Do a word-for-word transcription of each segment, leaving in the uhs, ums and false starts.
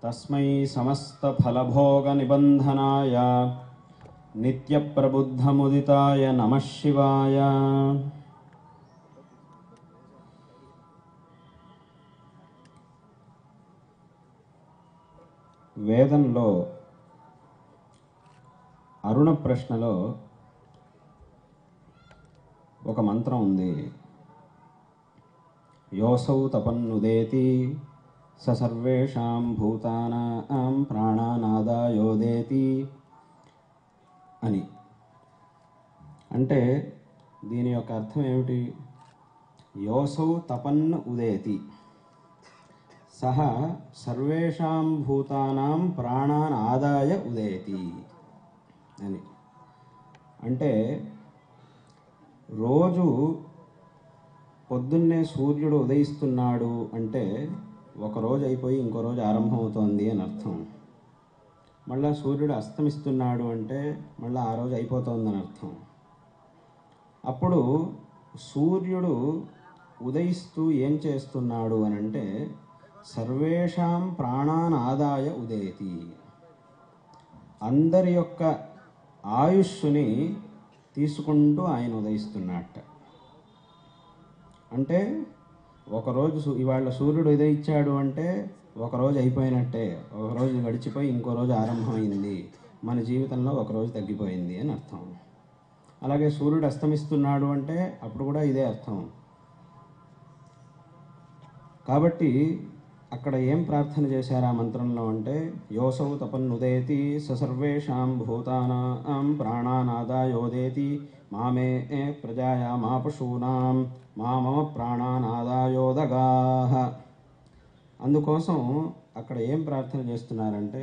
తస్మై సమస్త ఫలభోగ నిబంధనాయ నిత్య ప్రబుద్ధముదితాయ నమః శివాయ. వేదంలో అరుణ ప్రశ్నలో ఒక మంత్రం ఉంది. యోసౌ తపన్నుదేతి స సర్వేషాం భూతానాం ప్రాణానాదాయోదేతి అని. అంటే దీని యొక్క అర్థం ఏమిటి? యోసౌ తపన్ను ఉదేతి సహ సర్వేషాం భూతానాం ప్రాణాన్ ఆదాయ ఉదేతి అని. అంటే రోజు పొద్దున్నే సూర్యుడు ఉదయిస్తున్నాడు అంటే ఒక రోజు అయిపోయి ఇంకో రోజు ఆరంభమవుతోంది అని అర్థం. మళ్ళీ సూర్యుడు అస్తమిస్తున్నాడు అంటే మళ్ళీ ఆ రోజు అయిపోతోందని అర్థం. అప్పుడు సూర్యుడు ఉదయిస్తూ ఏం చేస్తున్నాడు అని అంటే సర్వేషాం ప్రాణాన్ ఆదాయ ఉదేతి, అందరి యొక్క ఆయుష్ని తీసుకుంటూ ఆయన ఉదయిస్తున్నట్ట. అంటే ఒకరోజు ఇవాళ సూర్యుడు ఉదయించాడు అంటే ఒకరోజు అయిపోయినట్టే, ఒకరోజు గడిచిపోయి ఇంకో రోజు ఆరంభమైంది, మన జీవితంలో ఒకరోజు తగ్గిపోయింది అని అర్థం. అలాగే సూర్యుడు అస్తమిస్తున్నాడు అంటే అప్పుడు కూడా ఇదే అర్థం. కాబట్టి అక్కడ ఏం ప్రార్థన చేశారు ఆ మంత్రంలో అంటే యోసౌ తపన్నుదేతి స సర్వేషాం భూతానాం ప్రాణానాదాయోదేతి మామే ప్రజాయా మా పశూనాం మా మమ ప్రాణానాదాయోదగాః. అందుకోసం అక్కడ ఏం ప్రార్థన చేస్తున్నారంటే,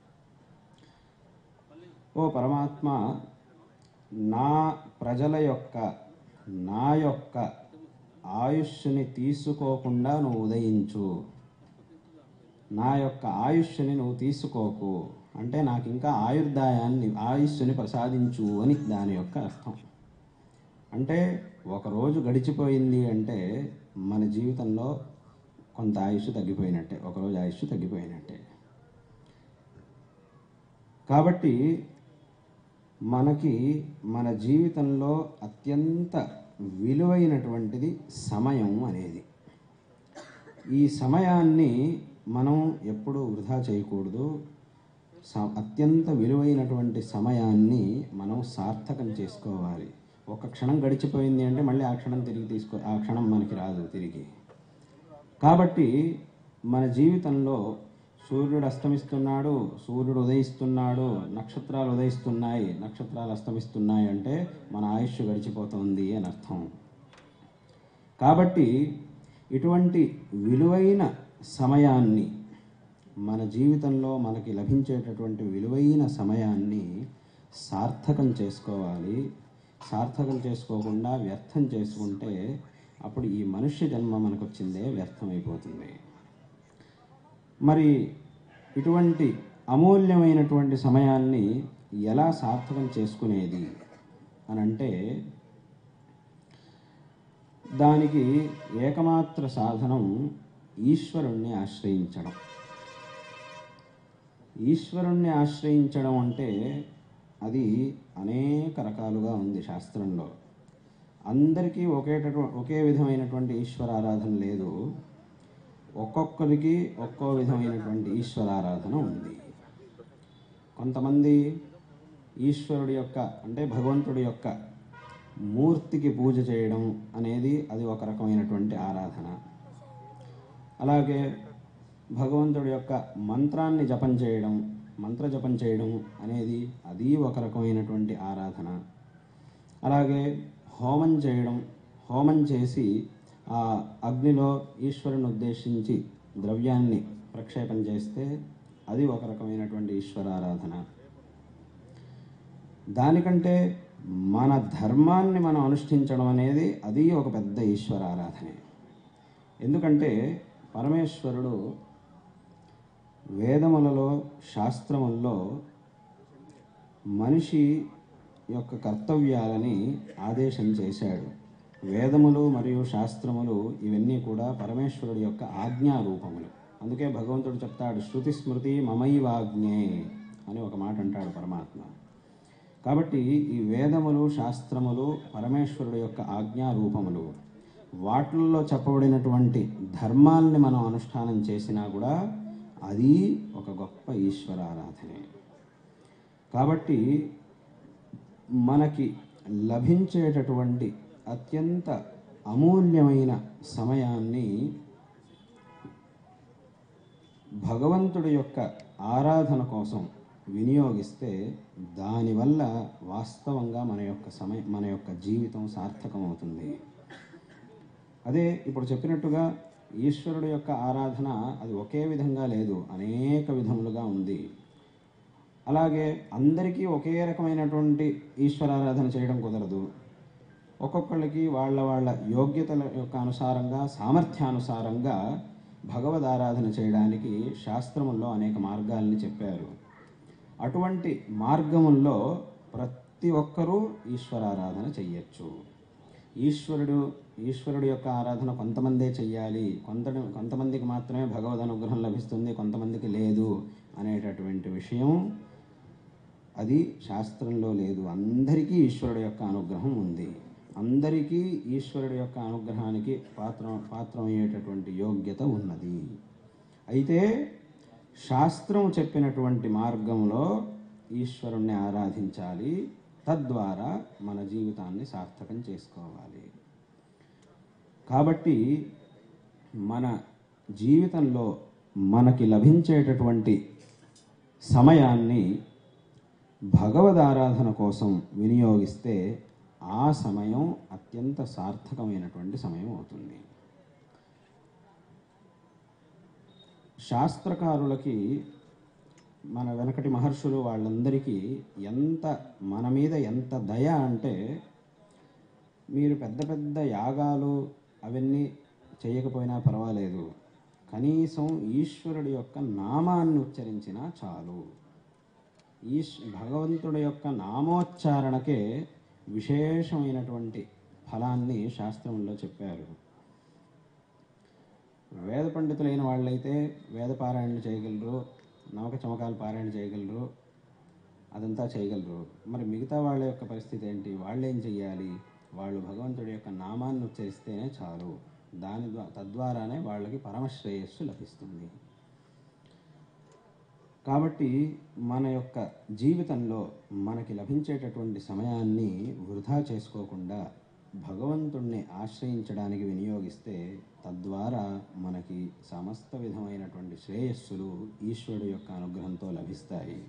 ఓ పరమాత్మ, నా ప్రజల యొక్క నా యొక్క ఆయుష్ని తీసుకోకుండా నువ్వు ఉదయించు, నా యొక్క ఆయుష్ని నువ్వు తీసుకోకు, అంటే నాకు ఇంకా ఆయుర్దాయాన్ని ఆయుష్ని ప్రసాదించు అని దాని యొక్క అర్థం. అంటే ఒకరోజు గడిచిపోయింది అంటే మన జీవితంలో కొంత ఆయుష్ తగ్గిపోయినట్టే, ఒకరోజు ఆయుష్ తగ్గిపోయినట్టే. కాబట్టి మనకి మన జీవితంలో అత్యంత విలువైనటువంటిది సమయం అనేది. ఈ సమయాన్ని మనం ఎప్పుడూ వృధా చేయకూడదు. అత్యంత విలువైనటువంటి సమయాన్ని మనం సార్థకం చేసుకోవాలి. ఒక క్షణం గడిచిపోయింది అంటే మళ్ళీ ఆ క్షణం తిరిగి తీసుకో ఆ క్షణం మనకి రాదు తిరిగి. కాబట్టి మన జీవితంలో సూర్యుడు అస్తమిస్తున్నాడు, సూర్యుడు ఉదయిస్తున్నాడు, నక్షత్రాలు ఉదయిస్తున్నాయి, నక్షత్రాలు అస్తమిస్తున్నాయి అంటే మన ఆయుష్ గడిచిపోతుంది అని అర్థం. కాబట్టి ఇటువంటి విలువైన సమయాన్ని, మన జీవితంలో మనకి లభించేటటువంటి విలువైన సమయాన్ని సార్థకం చేసుకోవాలి. సార్థకం చేసుకోకుండా వ్యర్థం చేసుకుంటే అప్పుడు ఈ మనుష్య జన్మ మనకు వచ్చిందే వ్యర్థమైపోతుంది. మరి ఇటువంటి అమూల్యమైనటువంటి సమయాన్ని ఎలా సార్థకం చేసుకునేది అని అంటే దానికి ఏకమాత్ర సాధనం ఈశ్వరుణ్ణి ఆశ్రయించడం. ఈశ్వరుణ్ణి ఆశ్రయించడం అంటే అది అనేక రకాలుగా ఉంది శాస్త్రంలో. అందరికీ ఒకేటటు ఒకే విధమైనటువంటి ఈశ్వరారాధన లేదు. ఒక్కొక్కరికి ఒక్కో విధమైనటువంటి ఈశ్వరారాధన ఉంది. కొంతమంది ఈశ్వరుడి యొక్క అంటే భగవంతుడి యొక్క మూర్తికి పూజ చేయడం అనేది అది ఒక రకమైనటువంటి ఆరాధన. అలాగే భగవంతుడి యొక్క మంత్రాన్ని జపం చేయడం, మంత్ర జపం చేయడం అనేది అది ఒక రకమైనటువంటి ఆరాధన. అలాగే హోమం చేయడం, హోమం చేసి ఆ అగ్నిలో ఈశ్వరుని ఉద్దేశించి ద్రవ్యాన్ని ప్రక్షేపం చేస్తే అది ఒక రకమైనటువంటి ఈశ్వరారాధన. దానికంటే మన ధర్మాన్ని మనం అనుష్ఠించడం అనేది అది ఒక పెద్ద ఈశ్వరారాధనే. ఎందుకంటే పరమేశ్వరుడు వేదములలో శాస్త్రముల్లో మనిషి యొక్క కర్తవ్యాలని ఆదేశం చేశాడు. వేదములు మరియు శాస్త్రములు ఇవన్నీ కూడా పరమేశ్వరుడి యొక్క ఆజ్ఞారూపములు. అందుకే భగవంతుడు చెప్తాడు, శృతి స్మృతి మమైవాజ్ఞే అని ఒక మాట అంటాడు పరమాత్మ. కాబట్టి ఈ వేదములు శాస్త్రములు పరమేశ్వరుడు యొక్క ఆజ్ఞా రూపములు. వాటిల్లో చెప్పబడినటువంటి ధర్మాల్ని మనం అనుష్ఠానం చేసినా కూడా అది ఒక గొప్ప ఈశ్వరారాధనే. కాబట్టి మనకి లభించేటటువంటి అత్యంత అమూల్యమైన సమయాన్ని భగవంతుడి యొక్క ఆరాధన కోసం వినియోగిస్తే దానివల్ల వాస్తవంగా మన యొక్క సమయ మన యొక్క జీవితం సార్థకమవుతుంది. అదే ఇప్పుడు చెప్పినట్టుగా ఈశ్వరుడు యొక్క ఆరాధన అది ఒకే విధంగా లేదు, అనేక విధములుగా ఉంది. అలాగే అందరికీ ఒకే రకమైనటువంటి ఈశ్వరారాధన చేయడం కుదరదు. ఒక్కొక్కళ్ళకి వాళ్ళ వాళ్ళ యోగ్యతల యొక్క అనుసారంగా సామర్థ్యానుసారంగా భగవద్ ఆరాధన చేయడానికి శాస్త్రముల్లో అనేక మార్గాల్ని చెప్పారు. అటువంటి మార్గముల్లో ప్రతి ఒక్కరూ ఈశ్వరారాధన చెయ్యొచ్చు. ఈశ్వరుడు ఈశ్వరుడు యొక్క ఆరాధన కొంతమందే చెయ్యాలి, కొంత కొంతమందికి మాత్రమే భగవద్ అనుగ్రహం లభిస్తుంది, కొంతమందికి లేదు అనేటటువంటి విషయం అది శాస్త్రంలో లేదు. అందరికీ ఈశ్వరుడు యొక్క అనుగ్రహం ఉంది. అందరికీ ఈశ్వరుడు యొక్క అనుగ్రహానికి పాత్ర పాత్రమయ్యేటటువంటి యోగ్యత ఉన్నది. అయితే శాస్త్రం చెప్పినటువంటి మార్గంలో ఈశ్వరుణ్ణి ఆరాధించాలి. తద్వారా మన జీవితాన్ని సార్థకం చేసుకోవాలి. కాబట్టి మన జీవితంలో మనకి లభించేటటువంటి సమయాన్ని భగవద్ ఆరాధన కోసం వినియోగిస్తే ఆ సమయం అత్యంత సార్థకమైనటువంటి సమయం అవుతుంది. శాస్త్రకారులకి మన వెనకటి మహర్షులు వాళ్ళందరికీ ఎంత మన మీద ఎంత దయ అంటే, మీరు పెద్ద పెద్ద యాగాలు అవన్నీ చేయకపోయినా పర్వాలేదు, కనీసం ఈశ్వరుడి యొక్క నామాన్ని ఉచ్చరించినా చాలు. ఈశ్ భగవంతుడి యొక్క నామోచ్చారణకే విశేషమైనటువంటి ఫలాన్ని శాస్త్రంలో చెప్పారు. వేద పండితులైన వాళ్ళైతే వేద పారాయణలు చేయగలరు, నవక చమకాలు పారాయణ చేయగలరు, అదంతా చేయగలరు. మరి మిగతా వాళ్ళ యొక్క పరిస్థితి ఏంటి? వాళ్ళు ఏం చెయ్యాలి? వాళ్ళు భగవంతుడి యొక్క నామాన్ని ఉచ్చరిస్తేనే చాలు. దాని ద్వారా తద్వారానే వాళ్ళకి పరమశ్రేయస్సు లభిస్తుంది. కాబట్టి మన యొక్క జీవితంలో మనకి లభించేటటువంటి సమయాన్ని వృధా చేసుకోకుండా భగవంతుణ్ణి ఆశ్రయించడానికి వినియోగిస్తే తద్వారా మనకి సమస్త విధమైనటువంటి శ్రేయస్సులు ఈశ్వరుడు యొక్క అనుగ్రహంతో లభిస్తాయి.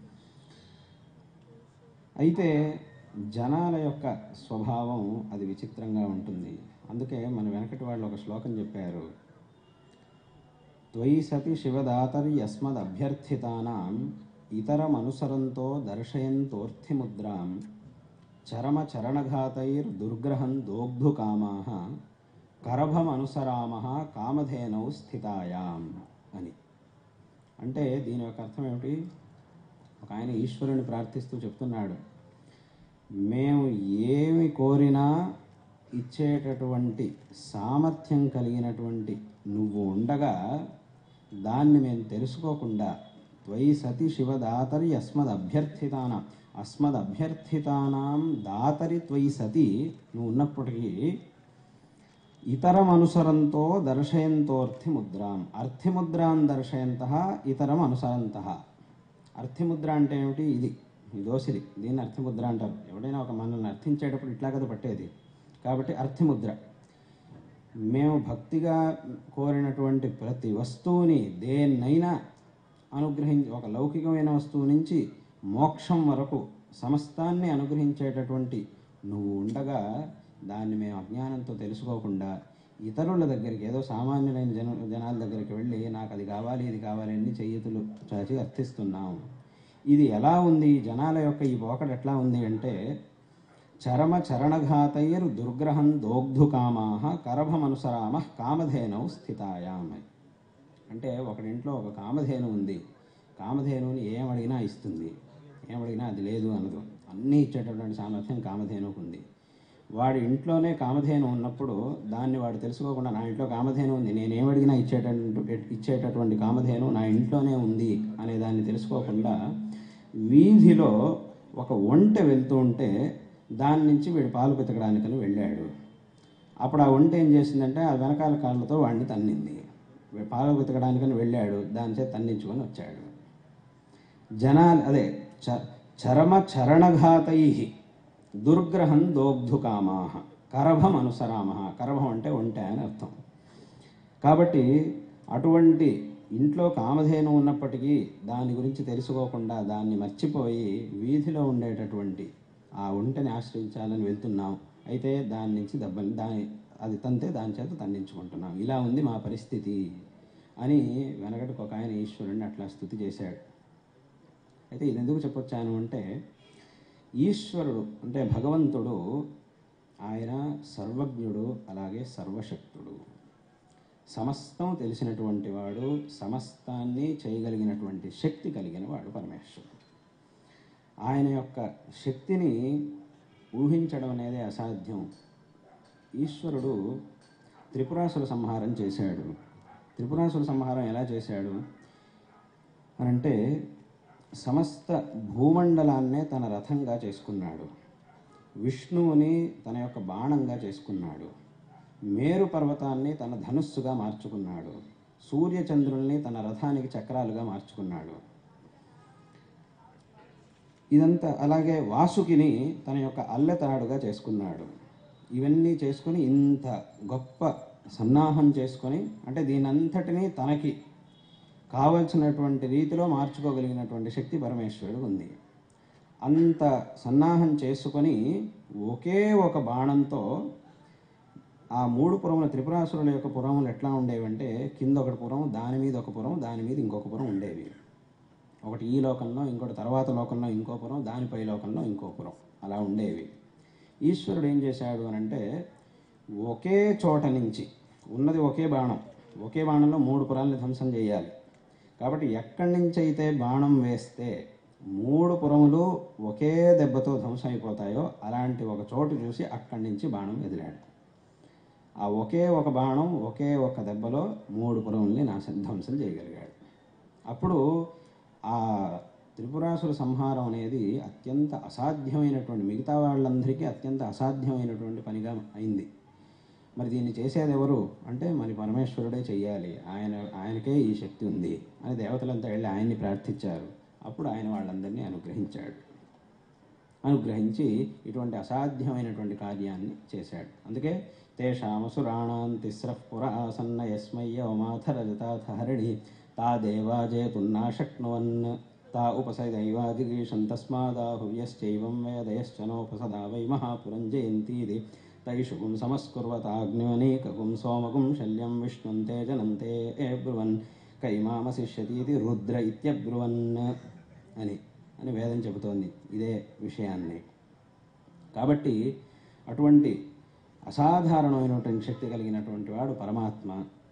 అయితే జనాల యొక్క స్వభావం అది విచిత్రంగా ఉంటుంది. అందుకే మన వెనకటి వాళ్ళు ఒక శ్లోకం చెప్పారు, త్వయి సతి శివదాతర్యస్మద్ అభ్యర్థితానాం ఇతరమనుసరంతో దర్శయంతోర్థిముద్రాం చరమ చరణఘాతైర్ దుర్గ్రహం దోగ్ధు కామాః కరభమనుసరామః కామధేనౌ స్థితాయాం అని. అంటే దీని యొక్క అర్థం ఏమిటి? ఒక ఆయన ఈశ్వరుని ప్రార్థిస్తూ చెప్తున్నాడు, మేము ఏమి కోరినా ఇచ్చేటటువంటి సామర్థ్యం కలిగినటువంటి నువ్వు ఉండగా దాన్ని మేము తెలుసుకోకుండా త్వయి సతి శివదాతరి అస్మద్ అభ్యర్థితానాం అస్మద్ అభ్యర్థితానాం దాతరి త్వయి సతి నువ్వు ఉన్నప్పటికీ ఇతరం అనుసరంతో దర్శయంతోర్థిముద్రాం అర్థిముద్రాం దర్శయంతః ఇతరం అనుసరంతః. అర్థిముద్ర అంటే ఏమిటి? ఇది ఈ దోసిలి, దీన్ని అర్థిముద్ర అంటారు. ఎవడైనా ఒక మనల్ని అర్థించేటప్పుడు ఇట్లా కదా పట్టేది. కాబట్టి అర్థిముద్ర. మేము భక్తిగా కోరినటువంటి ప్రతి వస్తువుని దేన్నైనా అనుగ్రహించి, ఒక లౌకికమైన వస్తువు నుంచి మోక్షం వరకు సమస్తాన్ని అనుగ్రహించేటటువంటి నువ్వు ఉండగా దాన్ని మేము అజ్ఞానంతో తెలుసుకోకుండా ఇతరుల దగ్గరికి, ఏదో సామాన్యులైన జన జనాల దగ్గరికి వెళ్ళి నాకు అది కావాలి ఇది కావాలి అని చేతులు చాచి అర్థిస్తున్నాం. ఇది ఎలా ఉంది? జనాల యొక్క ఈ పోకడ ఎట్లా ఉంది అంటే, చరమ చరణఘాతైర్ దుర్గ్రహం దోగ్ధు కామాః కరభమనుసరామః కామధేనౌ స్థితాయాం. అంటే ఒకడింట్లో ఒక కామధేను ఉంది. కామధేనుని ఏమడిగినా ఇస్తుంది, ఏమడిగినా అది లేదు అనదు. అన్నీ ఇచ్చేటటువంటి సామర్థ్యం కామధేనుకు ఉంది. వాడి ఇంట్లోనే కామధేను ఉన్నప్పుడు దాన్ని వాడు తెలుసుకోకుండా నా ఇంట్లో కామధేను ఉంది, నేనేమడిగినా ఇచ్చేటటువంటి ఇచ్చేటటువంటి కామధేను నా ఇంట్లోనే ఉంది అనే దాన్ని తెలుసుకోకుండా వీధిలో ఒక ఒంటె వెళ్తూ ఉంటే దాని నుంచి వీడు పాలు పితకడానికని వెళ్ళాడు. అప్పుడు ఆ ఒంటె ఏం చేసిందంటే ఆ వెనకాల కాళ్ళతో వాడిని తన్నింది. పాలు పితకడానికని వెళ్ళాడు, దాని చేత తన్నించుకొని వచ్చాడు. జనాలు అదే చ చరమ చరణఘాతై దుర్గ్రహం దోగ్ధుకామా కరభం అనుసరామ. కరభం అంటే ఒంటె అని అర్థం. కాబట్టి అటువంటి ఇంట్లో కామధేను ఉన్నప్పటికీ దాని గురించి తెలుసుకోకుండా దాన్ని మర్చిపోయి వీధిలో ఉండేటటువంటి ఆ ఒంటెని ఆశ్రయించాలని వెళ్తున్నాం. అయితే దాని నుంచి దెబ్బని దాని అది తంతే దాని చేత తన్నించుకుంటున్నాం. ఇలా ఉంది మా పరిస్థితి అని వెనకటికి ఒక ఆయన ఈశ్వరుడిని అట్లా స్తుతి చేశాడు. అయితే ఇది ఎందుకు చెప్పొచ్చాను అంటే, ఈశ్వరుడు అంటే భగవంతుడు ఆయన సర్వజ్ఞుడు, అలాగే సర్వశక్తుడు, సమస్తం తెలిసినటువంటి వాడు, సమస్తాన్ని చేయగలిగినటువంటి శక్తి కలిగిన వాడు పరమేశ్వరుడు. ఆయన యొక్క శక్తిని ఊహించడం అనేది అసాధ్యం. ఈశ్వరుడు త్రిపురాసుర సంహారం చేశాడు. త్రిపురాసుర సంహారం ఎలా చేశాడు అనంటే, సమస్త భూమండలాన్నే తన రథంగా చేసుకున్నాడు, విష్ణువుని తన యొక్క బాణంగా చేసుకున్నాడు, మేరు పర్వతాన్ని తన ధనుస్సుగా మార్చుకున్నాడు, సూర్యచంద్రుల్ని తన రథానికి చక్రాలుగా మార్చుకున్నాడు. ఇదంతా అలాగే వాసుకిని తన యొక్క అల్లెతాడుగా చేసుకున్నాడు. ఇవన్నీ చేసుకొని ఇంత గొప్ప సన్నాహం చేసుకొని, అంటే దీనంతటినీ తనకి కావలసినటువంటి రీతిలో మార్చుకోగలిగినటువంటి శక్తి పరమేశ్వరుడు ఉంది. అంత సన్నాహం చేసుకొని ఒకే ఒక బాణంతో ఆ మూడు పురముల త్రిపురాసురుల యొక్క పురములు ఎట్లా ఉండేవంటే, కింద ఒకటి పురం, దాని మీద ఒక పురం, దాని మీద ఇంకొక పురం ఉండేవి. ఒకటి ఈ లోకంలో, ఇంకోటి తర్వాత లోకంలో ఇంకో పురం, దానిపై లోకంలో ఇంకో పురం, అలా ఉండేవి. ఈశ్వరుడు ఏం చేశాడు అని అంటే, ఒకే చోట నుంచి ఉన్నది ఒకే బాణం, ఒకే బాణంలో మూడు పురాలని ధ్వంసం చేయాలి. కాబట్టి ఎక్కడి నుంచి అయితే బాణం వేస్తే మూడు పురములు ఒకే దెబ్బతో ధ్వంసం అయిపోతాయో అలాంటి ఒక చోటు చూసి అక్కడి నుంచి బాణం వదిలాడు. ఆ ఒకే ఒక బాణం ఒకే ఒక దెబ్బలో మూడు పురముల్ని నాశ ధ్వంసం చేయగలిగాడు. అప్పుడు ఆ త్రిపురాసుర సంహారం అనేది అత్యంత అసాధ్యమైనటువంటి, మిగతా వాళ్ళందరికీ అత్యంత అసాధ్యమైనటువంటి పనిగా అయింది. మరి దీన్ని చేసేది ఎవరు అంటే, మరి పరమేశ్వరుడే చెయ్యాలి, ఆయన ఆయనకే ఈ శక్తి ఉంది అని దేవతలంతా వెళ్ళి ఆయన్ని ప్రార్థించారు. అప్పుడు ఆయన వాళ్ళందరినీ అనుగ్రహించాడు. అనుగ్రహించి ఇటువంటి అసాధ్యమైనటువంటి కార్యాన్ని చేశాడు. అందుకే తేషామసురాణాం తిస్రః పుర ఆసన్న యస్మయ్య వమాథరజతాథ హరిణి తా దేవాజేతున్నా శక్నువన్ తా ఉపసదైవాదిగీషం తస్మాదాహువ్యశ్చైవం వేదయశ్చనోపసదా వై మహాపురం జయంతీది తైషుగుం సమస్కుర్వతాగ్నిమనేకగుం సోమగుం శల్యం విష్ణుం తేజనంతే బ్రువన్ కైమామశిష్యతీతి రుద్ర ఇత్యబ్రువన్ అని అని వేదం చెబుతోంది ఇదే విషయాన్ని. కాబట్టి అటువంటి అసాధారణమైనటువంటి శక్తి కలిగినటువంటి వాడు పరమాత్మ.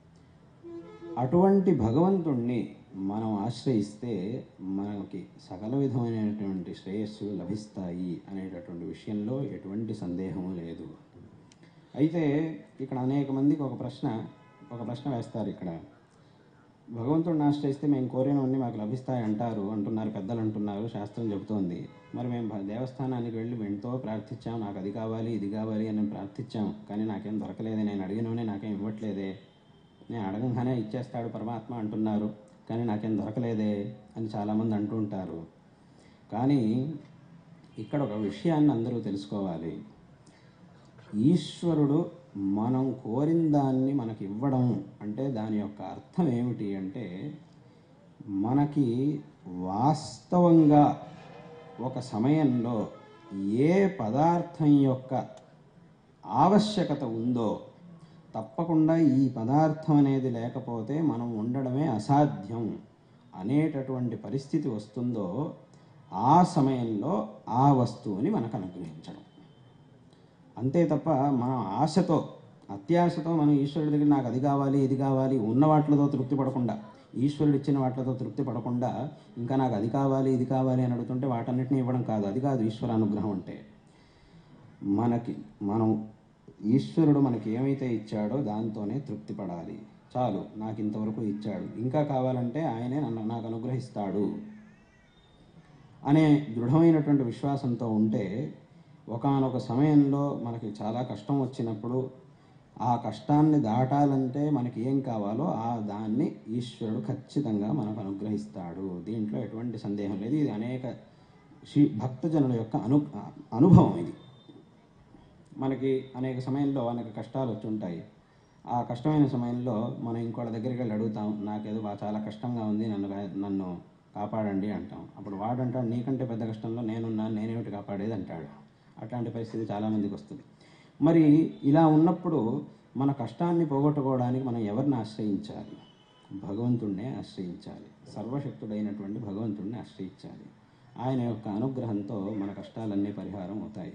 అటువంటి భగవంతుణ్ణి మనం ఆశ్రయిస్తే మనకి సకల విధమైనటువంటి శ్రేయస్సులు లభిస్తాయి అనేటటువంటి విషయంలో ఎటువంటి సందేహము లేదు. అయితే ఇక్కడ అనేక మందికి ఒక ప్రశ్న ఒక ప్రశ్న వేస్తారు. ఇక్కడ భగవంతుడిని ఆశ్రయిస్తే మేము కోరినవన్నీ మాకు లభిస్తాయి అంటారు అంటున్నారు పెద్దలు అంటున్నారు, శాస్త్రం చెబుతోంది. మరి మేము దేవస్థానానికి వెళ్ళి ఎంతో ప్రార్థించాం, నాకు అది కావాలి ఇది కావాలి అని ప్రార్థించాం, కానీ నాకేం దొరకలేదే, నేను అడిగినవనే నాకేం ఇవ్వట్లేదే, నేను అడగంగానే ఇచ్చేస్తాడు పరమాత్మ అంటున్నారు, కానీ నాకేం దొరకలేదే అని చాలామంది అంటూ ఉంటారు. కానీ ఇక్కడ ఒక విషయాన్ని అందరూ తెలుసుకోవాలి. ఈశ్వరుడు మనం కోరిన దాన్ని మనకి ఇవ్వడం అంటే దాని యొక్క అర్థం ఏమిటి అంటే, మనకి వాస్తవంగా ఒక సమయంలో ఏ పదార్థం యొక్క ఆవశ్యకత ఉందో, తప్పకుండా ఈ పదార్థం అనేది లేకపోతే మనం ఉండడమే అసాధ్యం అనేటటువంటి పరిస్థితి వస్తుందో ఆ సమయంలో ఆ వస్తువుని మనకు అనుగ్రహించడం. అంతే తప్ప మనం ఆశతో అత్యాశతో మనం ఈశ్వరుడి దగ్గర నాకు అది కావాలి ఇది కావాలి ఉన్న వాటితో తృప్తి పడకుండా, ఈశ్వరుడు ఇచ్చిన వాటితో తృప్తి పడకుండా ఇంకా నాకు అది కావాలి ఇది కావాలి అని అడుగుతుంటే వాటన్నిటిని ఇవ్వడం కాదు. అది కాదు ఈశ్వర అనుగ్రహం అంటే. మనకి మనం ఈశ్వరుడు మనకి ఏమైతే ఇచ్చాడో దాంతోనే తృప్తి పడాలి. చాలు, నాకు ఇంతవరకు ఇచ్చాడు, ఇంకా కావాలంటే ఆయనే నన్ను నాకు అనుగ్రహిస్తాడు అనే దృఢమైనటువంటి విశ్వాసంతో ఉంటే ఒకానొక సమయంలో మనకి చాలా కష్టం వచ్చినప్పుడు ఆ కష్టాన్ని దాటాలంటే మనకి ఏం కావాలో ఆ దాన్ని ఈశ్వరుడు ఖచ్చితంగా మనకు అనుగ్రహిస్తాడు. దీంట్లో ఎటువంటి సందేహం లేదు. ఇది అనేక శ్రీ భక్తజనుల యొక్క అను అనుభవం ఇది. మనకి అనేక సమయంలో అనేక కష్టాలు వచ్చి ఉంటాయి. ఆ కష్టమైన సమయంలో మనం ఇంకోళ్ళ దగ్గరికి వెళ్ళి అడుగుతాం, నాకేదో బాగా చాలా కష్టంగా ఉంది, నన్ను నన్ను కాపాడండి అంటాం. అప్పుడు వాడంటాడు, నీకంటే పెద్ద కష్టంలో నేనున్నాను, నేనేమిటి కాపాడేది అంటాడు. అట్లాంటి పరిస్థితి చాలామందికి వస్తుంది. మరి ఇలా ఉన్నప్పుడు మన కష్టాన్ని పోగొట్టుకోవడానికి మనం ఎవరిని ఆశ్రయించాలి? భగవంతుడినే ఆశ్రయించాలి. సర్వశక్తుడైనటువంటి భగవంతుడిని ఆశ్రయించాలి. ఆయన యొక్క అనుగ్రహంతో మన కష్టాలన్నీ పరిహారం అవుతాయి.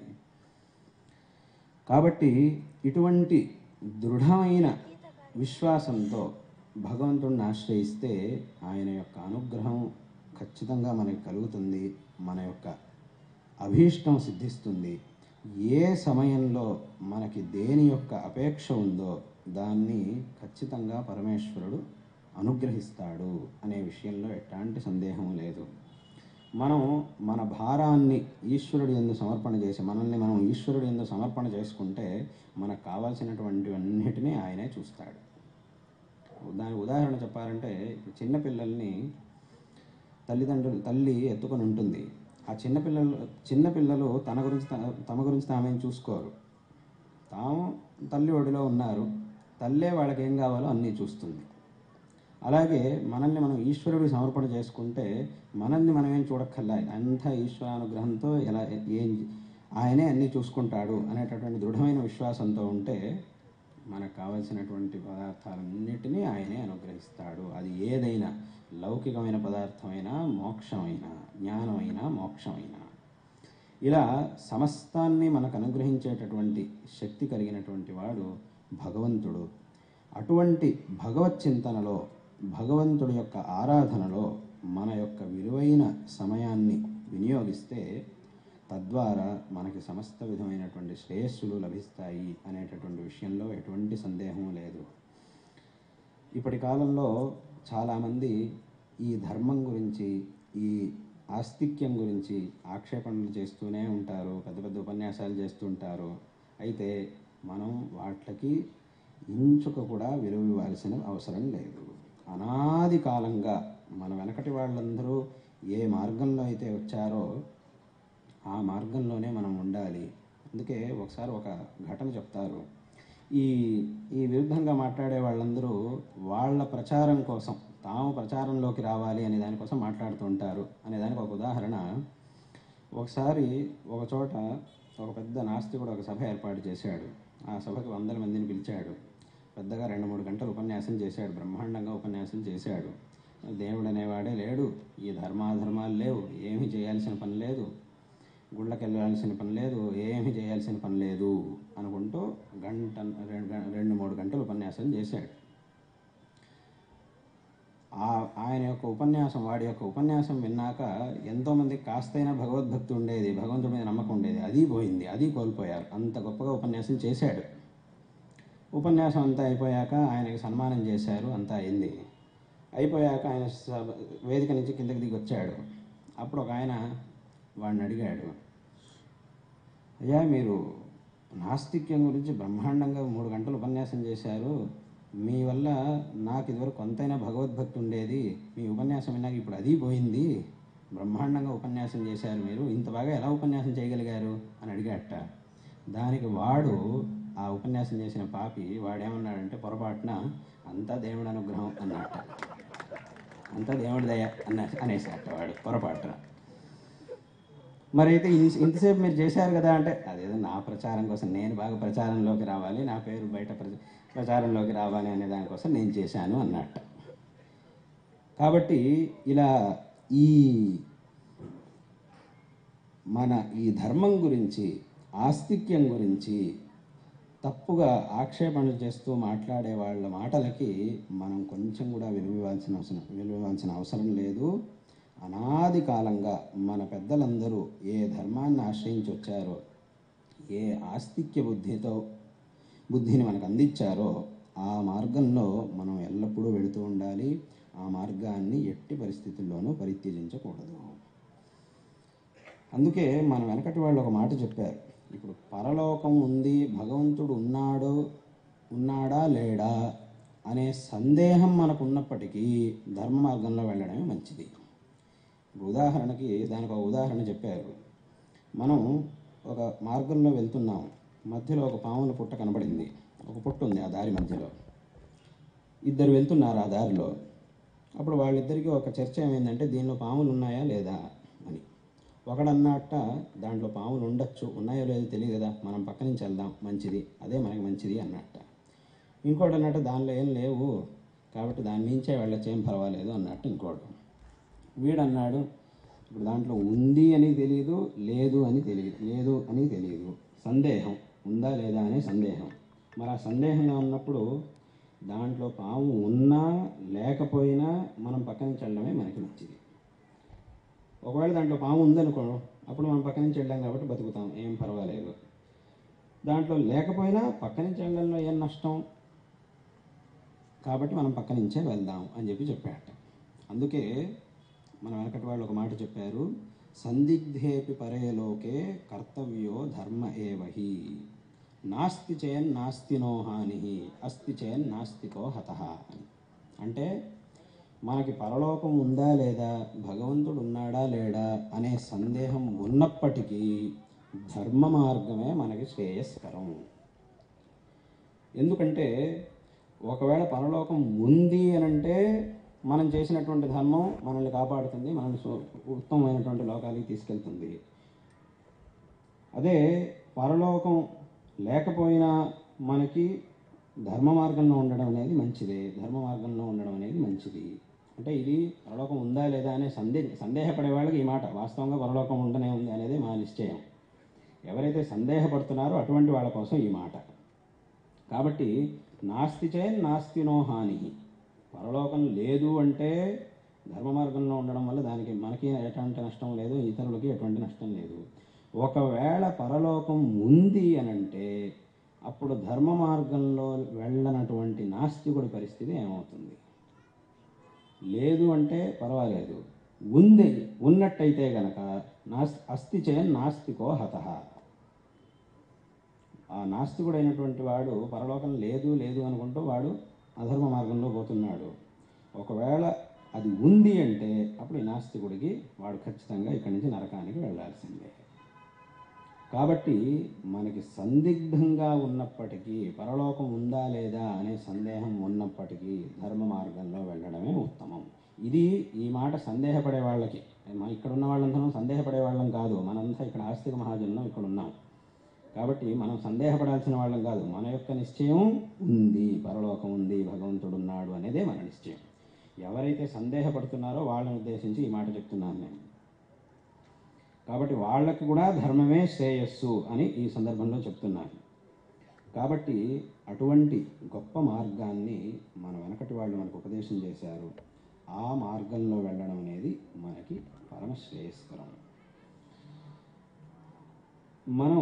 కాబట్టి ఇటువంటి దృఢమైన విశ్వాసంతో భగవంతుడిని ఆశ్రయిస్తే ఆయన యొక్క అనుగ్రహం ఖచ్చితంగా మనకి కలుగుతుంది. మన యొక్క అభీష్టం సిద్ధిస్తుంది. ఏ సమయంలో మనకి దేని యొక్క అపేక్ష ఉందో దాన్ని ఖచ్చితంగా పరమేశ్వరుడు అనుగ్రహిస్తాడు అనే విషయంలో ఎట్లాంటి సందేహం లేదు. మనం మన భారాన్ని ఈశ్వరుడి యందు సమర్పణ చేసి మనల్ని మనం ఈశ్వరుడి యందు సమర్పణ చేసుకుంటే మనకు కావాల్సినటువంటివన్నిటినీ ఆయనే చూస్తాడు. దాని ఉదాహరణ చెప్పాలంటే, చిన్నపిల్లల్ని తల్లిదండ్రులు తల్లి ఎత్తుకొని ఉంటుంది. ఆ చిన్నపిల్లలు చిన్నపిల్లలు తన గురించి తమ గురించి తామేం చూసుకోరు. తాము తల్లి ఒడిలో ఉన్నారు, తల్లే వాళ్ళకి ఏం కావాలో అన్నీ చూస్తుంది. అలాగే మనల్ని మనం ఈశ్వరుడికి సమర్పణ చేసుకుంటే మనల్ని మనం ఏం చూడక్కర్లా, అంతా ఈశ్వరానుగ్రహంతో ఎలా ఏం ఆయనే అన్నీ చూసుకుంటాడు అనేటటువంటి దృఢమైన విశ్వాసంతో ఉంటే మనకు కావలసినటువంటి పదార్థాలన్నిటినీ ఆయనే అనుగ్రహిస్తాడు. అది ఏదైనా, లౌకికమైన పదార్థమైనా, మోక్షమైనా, జ్ఞానమైనా, మోక్షమైనా, ఇలా సమస్తాన్ని మనకు అనుగ్రహించేటటువంటి శక్తి కలిగినటువంటి వాడు భగవంతుడు. అటువంటి భగవత్ చింతనలో, భగవంతుడి యొక్క ఆరాధనలో మన యొక్క విలువైన సమయాన్ని వినియోగిస్తే తద్వారా మనకి సమస్త విధమైనటువంటి శ్రేయస్సులు లభిస్తాయి అనేటటువంటి విషయంలో ఎటువంటి సందేహం లేదు. ఇప్పటి కాలంలో చాలామంది ఈ ధర్మం గురించి, ఈ ఆస్తిక్యం గురించి ఆక్షేపణలు చేస్తూనే ఉంటారు, పెద్ద పెద్ద ఉపన్యాసాలు చేస్తుంటారు. అయితే మనం వాటికి ఇంచుక కూడా విలువ ఇవ్వాల్సిన అవసరం లేదు. అనాది కాలంగా మన వెనకటి వాళ్ళందరూ ఏ మార్గంలో అయితే వచ్చారో ఆ మార్గంలోనే మనం ఉండాలి. అందుకే ఒకసారి ఒక ఘటన చెప్తారు. ఈ ఈ విరుద్ధంగా మాట్లాడే వాళ్ళందరూ వాళ్ళ ప్రచారం కోసం, తాము ప్రచారంలోకి రావాలి అనే దానికోసం మాట్లాడుతూ ఉంటారు అనే దానికి ఒక ఉదాహరణ. ఒకసారి ఒక చోట ఒక పెద్ద నాస్తికుడు ఒక సభ ఏర్పాటు చేశాడు. ఆ సభకు వందల మందిని పిలిచాడు. పెద్దగా రెండు మూడు గంటలు ఉపన్యాసం చేశాడు. బ్రహ్మాండంగా ఉపన్యాసం చేశాడు. దేవుడు అనేవాడే లేడు, ఈ ధర్మాధర్మాలు లేవు, ఏమీ చేయాల్సిన పని లేదు, గుళ్ళకి వెళ్ళాల్సిన పని లేదు, ఏమీ చేయాల్సిన పని లేదు అనుకుంటూ గంట రెండు మూడు గంటలు ఉపన్యాసం చేశాడు. ఆయన యొక్క ఉపన్యాసం, వాడి యొక్క ఉపన్యాసం విన్నాక ఎంతోమందికి కాస్తైనా భగవద్భక్తి ఉండేది, భగవంతుడి మీద నమ్మకం ఉండేది, అది పోయింది, అది కోల్పోయారు. అంత గొప్పగా ఉపన్యాసం చేశాడు. ఉపన్యాసం అంతా అయిపోయాక ఆయనకి సన్మానం చేశారు. అంతా అయింది. అయిపోయాక ఆయన వేదిక నుంచి కిందకి దిగి వచ్చాడు. అప్పుడు ఒక ఆయన వాడిని అడిగాడు, అయ్యా మీరు నాస్తిక్యం గురించి బ్రహ్మాండంగా మూడు గంటలు ఉపన్యాసం చేశారు, మీ వల్ల నాకు ఇదివరకు కొంతైనా భగవద్భక్తి ఉండేది, మీ ఉపన్యాసం విన్నాక ఇప్పుడు అది పోయింది, బ్రహ్మాండంగా ఉపన్యాసం చేశారు, మీరు ఇంత బాగా ఎలా ఉపన్యాసం చేయగలిగారు అని అడిగాట. దానికి వాడు, ఆ ఉపన్యాసం చేసిన పాపి, వాడేమన్నాడంటే పొరపాటున అంతా దేవుడి అనుగ్రహం అన్నట్ట, అంతా దేవుడి దయ అన్న అనేసాట వాడు పొరపాటున. మరి అయితే ఇంతసేపు మీరు చేశారు కదా అంటే, అదేదో నా ప్రచారం కోసం, నేను బాగా ప్రచారంలోకి రావాలి, నా పేరు బయట ప్రచారంలోకి రావాలి అనే దానికోసం నేను చేశాను అన్నట్ట. కాబట్టి ఇలా ఈ మన ఈ ధర్మం గురించి, ఆస్తిక్యం గురించి తప్పుగా ఆక్షేపణలు చేస్తూ మాట్లాడే వాళ్ళ మాటలకి మనం కొంచెం కూడా విలువివ్వాల్సిన అవసరం విలువివ్వాల్సిన అవసరం లేదు. అనాది కాలంగా మన పెద్దలందరూ ఏ ధర్మాన్ని ఆశ్రయించి వచ్చారో ఏ ఆస్తిక్య బుద్ధితో బుద్ధిని మనకు అందించారో ఆ మార్గంలో మనం ఎల్లప్పుడూ వెళుతూ ఉండాలి. ఆ మార్గాన్ని ఎట్టి పరిస్థితుల్లోనూ పరిత్యజించకూడదు. అందుకే మన వెనకటి వాళ్ళు ఒక మాట చెప్పారు. ఇప్పుడు పరలోకం ఉంది, భగవంతుడు ఉన్నాడు ఉన్నాడా లేడా అనే సందేహం మనకు ఉన్నప్పటికీ ధర్మ మార్గంలో వెళ్ళడమే మంచిది. ఉదాహరణకి దానికి ఒక ఉదాహరణ చెప్పారు. మనం ఒక మార్గంలో వెళ్తున్నాం, మధ్యలో ఒక పాముల పుట్ట కనబడింది. ఒక పుట్ట ఉంది ఆ దారి మధ్యలో. ఇద్దరు వెళ్తున్నారు ఆ దారిలో. అప్పుడు వాళ్ళిద్దరికీ ఒక చర్చ ఏమైందంటే, దీనిలో పాములు ఉన్నాయా లేదా అని. ఒకడన్నట్ట దాంట్లో పాములు ఉండొచ్చు, ఉన్నాయో లేదో తెలియదు కదా, మనం పక్క నుంచి వెళ్దాం, మంచిది, అదే మనకి మంచిది అన్నట్ట. ఇంకోటి అన్నట్టు దానిలో ఏం లేవు కాబట్టి దాని నుంచే వెళ్ళొచ్చు, ఏం పర్వాలేదు అన్నట్టు ఇంకోటి. వీడన్నాడు, ఇప్పుడు దాంట్లో ఉంది అని తెలియదు, లేదు అని తెలియదు లేదు అని తెలియదు సందేహం, ఉందా లేదా అనే సందేహం. మరి ఆ సందేహంగా ఉన్నప్పుడు దాంట్లో పాము ఉన్నా లేకపోయినా మనం పక్క నుంచి వెళ్ళడమే మనకి మంచిది. ఒకవేళ దాంట్లో పాము ఉందనుకో, అప్పుడు మనం పక్క నుంచి వెళ్ళాం కాబట్టి బతుకుతాం, ఏం పర్వాలేదు. దాంట్లో లేకపోయినా పక్క నుంచి వెళ్ళడంలో ఏం నష్టం, కాబట్టి మనం పక్క నుంచే వెళ్దాం అని చెప్పి చెప్పాట. అందుకే మన వెనకటి వాళ్ళు ఒక మాట చెప్పారు, సందిగ్ధేపి పరేలోకే కర్తవ్యో ధర్మ ఏవహి, నాస్తి చేయన్ నాస్తినో హాని, అస్తి చేయన్ నాస్తికో హతః అని. అంటే మనకి పరలోకం ఉందా లేదా, భగవంతుడు ఉన్నాడా లేడా అనే సందేహం ఉన్నప్పటికీ ధర్మ మార్గమే మనకి శ్రేయస్కరం. ఎందుకంటే ఒకవేళ పరలోకం ఉంది అనంటే మనం చేసినటువంటి ధర్మం మనల్ని కాపాడుతుంది, మనల్ని ఉత్తమమైనటువంటి లోకాలకి తీసుకెళ్తుంది. అదే పరలోకం లేకపోయినా మనకి ధర్మ మార్గంలో ఉండడం అనేది మంచిదే, ధర్మ మార్గంలో ఉండడం అనేది మంచిది. అంటే ఇది పరలోకం ఉందా లేదా అనే సందే సందేహపడే వాళ్ళకి ఈ మాట, వాస్తవంగా పరలోకం ఉండనే ఉంది అనేది మా నిశ్చయం. ఎవరైతే సందేహపడుతున్నారో అటువంటి వాళ్ళ కోసం ఈ మాట. కాబట్టి నాస్తి చే నాస్తినో హాని, పరలోకం లేదు అంటే ధర్మ మార్గంలో ఉండడం వల్ల దానికి మనకి ఎటువంటి నష్టం లేదు, ఇతరులకి ఎటువంటి నష్టం లేదు. ఒకవేళ పరలోకం ఉంది అనంటే అప్పుడు ధర్మ మార్గంలో వెళ్ళనటువంటి నాస్తికుడి పరిస్థితి ఏమవుతుంది? లేదు అంటే పర్వాలేదు, ఉంది ఉన్నట్టయితే గనక నాస్తి అస్తి చేయన్ నాస్తికో హతః. ఆ నాస్తికుడు అయినటువంటి వాడు పరలోకం లేదు లేదు అనుకుంటూ వాడు అధర్మ మార్గంలో పోతున్నాడు. ఒకవేళ అది ఉంది అంటే అప్పుడు ఈ నాస్తికుడికి వాడు ఖచ్చితంగా ఇక్కడి నుంచి నరకానికి వెళ్ళాల్సిందే. కాబట్టి మనకి సందిగ్ధంగా ఉన్నప్పటికీ, పరలోకం ఉందా లేదా అనే సందేహం ఉన్నప్పటికీ ధర్మ మార్గంలో వెళ్ళడమే ఉత్తమం. ఇది ఈ మాట సందేహపడే వాళ్ళకి. ఇక్కడ ఉన్న వాళ్ళంతా సందేహపడే వాళ్ళం కాదు, మనంతా ఇక్కడ ఆస్తిక మహాజనం ఇక్కడ ఉన్నాం. కాబట్టి మనం సందేహపడాల్సిన వాళ్ళం కాదు, మన యొక్క నిశ్చయం ఉంది, పరలోకం ఉంది, భగవంతుడు ఉన్నాడు అనేదే మన నిశ్చయం. ఎవరైతే సందేహపడుతున్నారో వాళ్ళని ఉద్దేశించి ఈ మాట చెప్తున్నాను నేను. కాబట్టి వాళ్ళకి కూడా ధర్మమే శ్రేయస్సు అని ఈ సందర్భంలో చెప్తున్నాను. కాబట్టి అటువంటి గొప్ప మార్గాన్ని మన వెనకటి వాళ్ళు మనకు ఉపదేశం చేశారు. ఆ మార్గంలో వెళ్ళడం అనేది మనకి పరమ శ్రేయస్కరం. మనం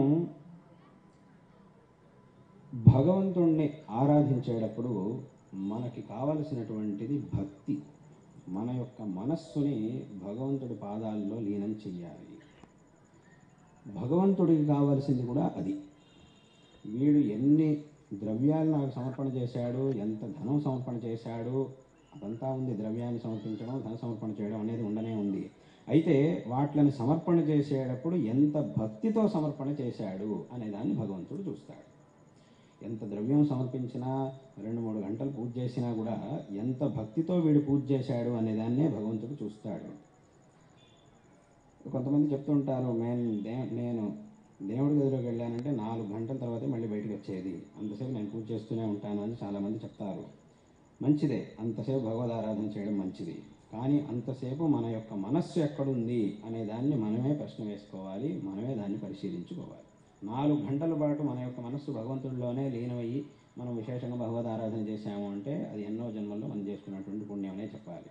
భగవంతుణ్ణి ఆరాధించేటప్పుడు మనకి కావలసినటువంటిది భక్తి. మన యొక్క మనస్సుని భగవంతుడి పాదాల్లో లీనం చెయ్యాలి. భగవంతుడికి కావలసింది కూడా అది. వీడు ఎన్ని ద్రవ్యాలు నాకు సమర్పణ చేశాడు, ఎంత ధనం సమర్పణ చేశాడు, అదంతా ఉంది. ద్రవ్యాన్ని సమర్పించడం, ధన సమర్పణ చేయడం అనేది ఉండనే ఉంది. అయితే వాటిని సమర్పణ చేసేటప్పుడు ఎంత భక్తితో సమర్పణ చేశాడు అనేదాన్ని భగవంతుడు చూస్తాడు. ఎంత ద్రవ్యం సమర్పించినా, రెండు మూడు గంటలు పూజ చేసినా కూడా ఎంత భక్తితో వీడు పూజ చేశాడు అనేదాన్నే భగవంతుడు చూస్తాడు. కొంతమంది చెప్తుంటారు, నేను దే నేను దేవుడి గదిలోకి వెళ్ళానంటే నాలుగు గంటల తర్వాతే మళ్ళీ బయటకు వచ్చేది, అంతసేపు నేను పూజ చేస్తూనే ఉంటాను అని చాలామంది చెప్తారు. మంచిదే, అంతసేపు భగవద్ ఆరాధన చేయడం మంచిది. కానీ అంతసేపు మన యొక్క మనస్సు ఎక్కడుంది అనే దాన్ని మనమే ప్రశ్న వేసుకోవాలి, మనమే దాన్ని పరిశీలించుకోవాలి. నాలుగు గంటల పాటు మన యొక్క మనస్సు భగవంతుడిలోనే లీనమయ్యి మనం విశేషంగా భగవద్ ఆరాధన చేశాము అంటే అది ఎన్నో జన్మల్లో మనం చేసుకున్నటువంటి పుణ్యమనే చెప్పాలి.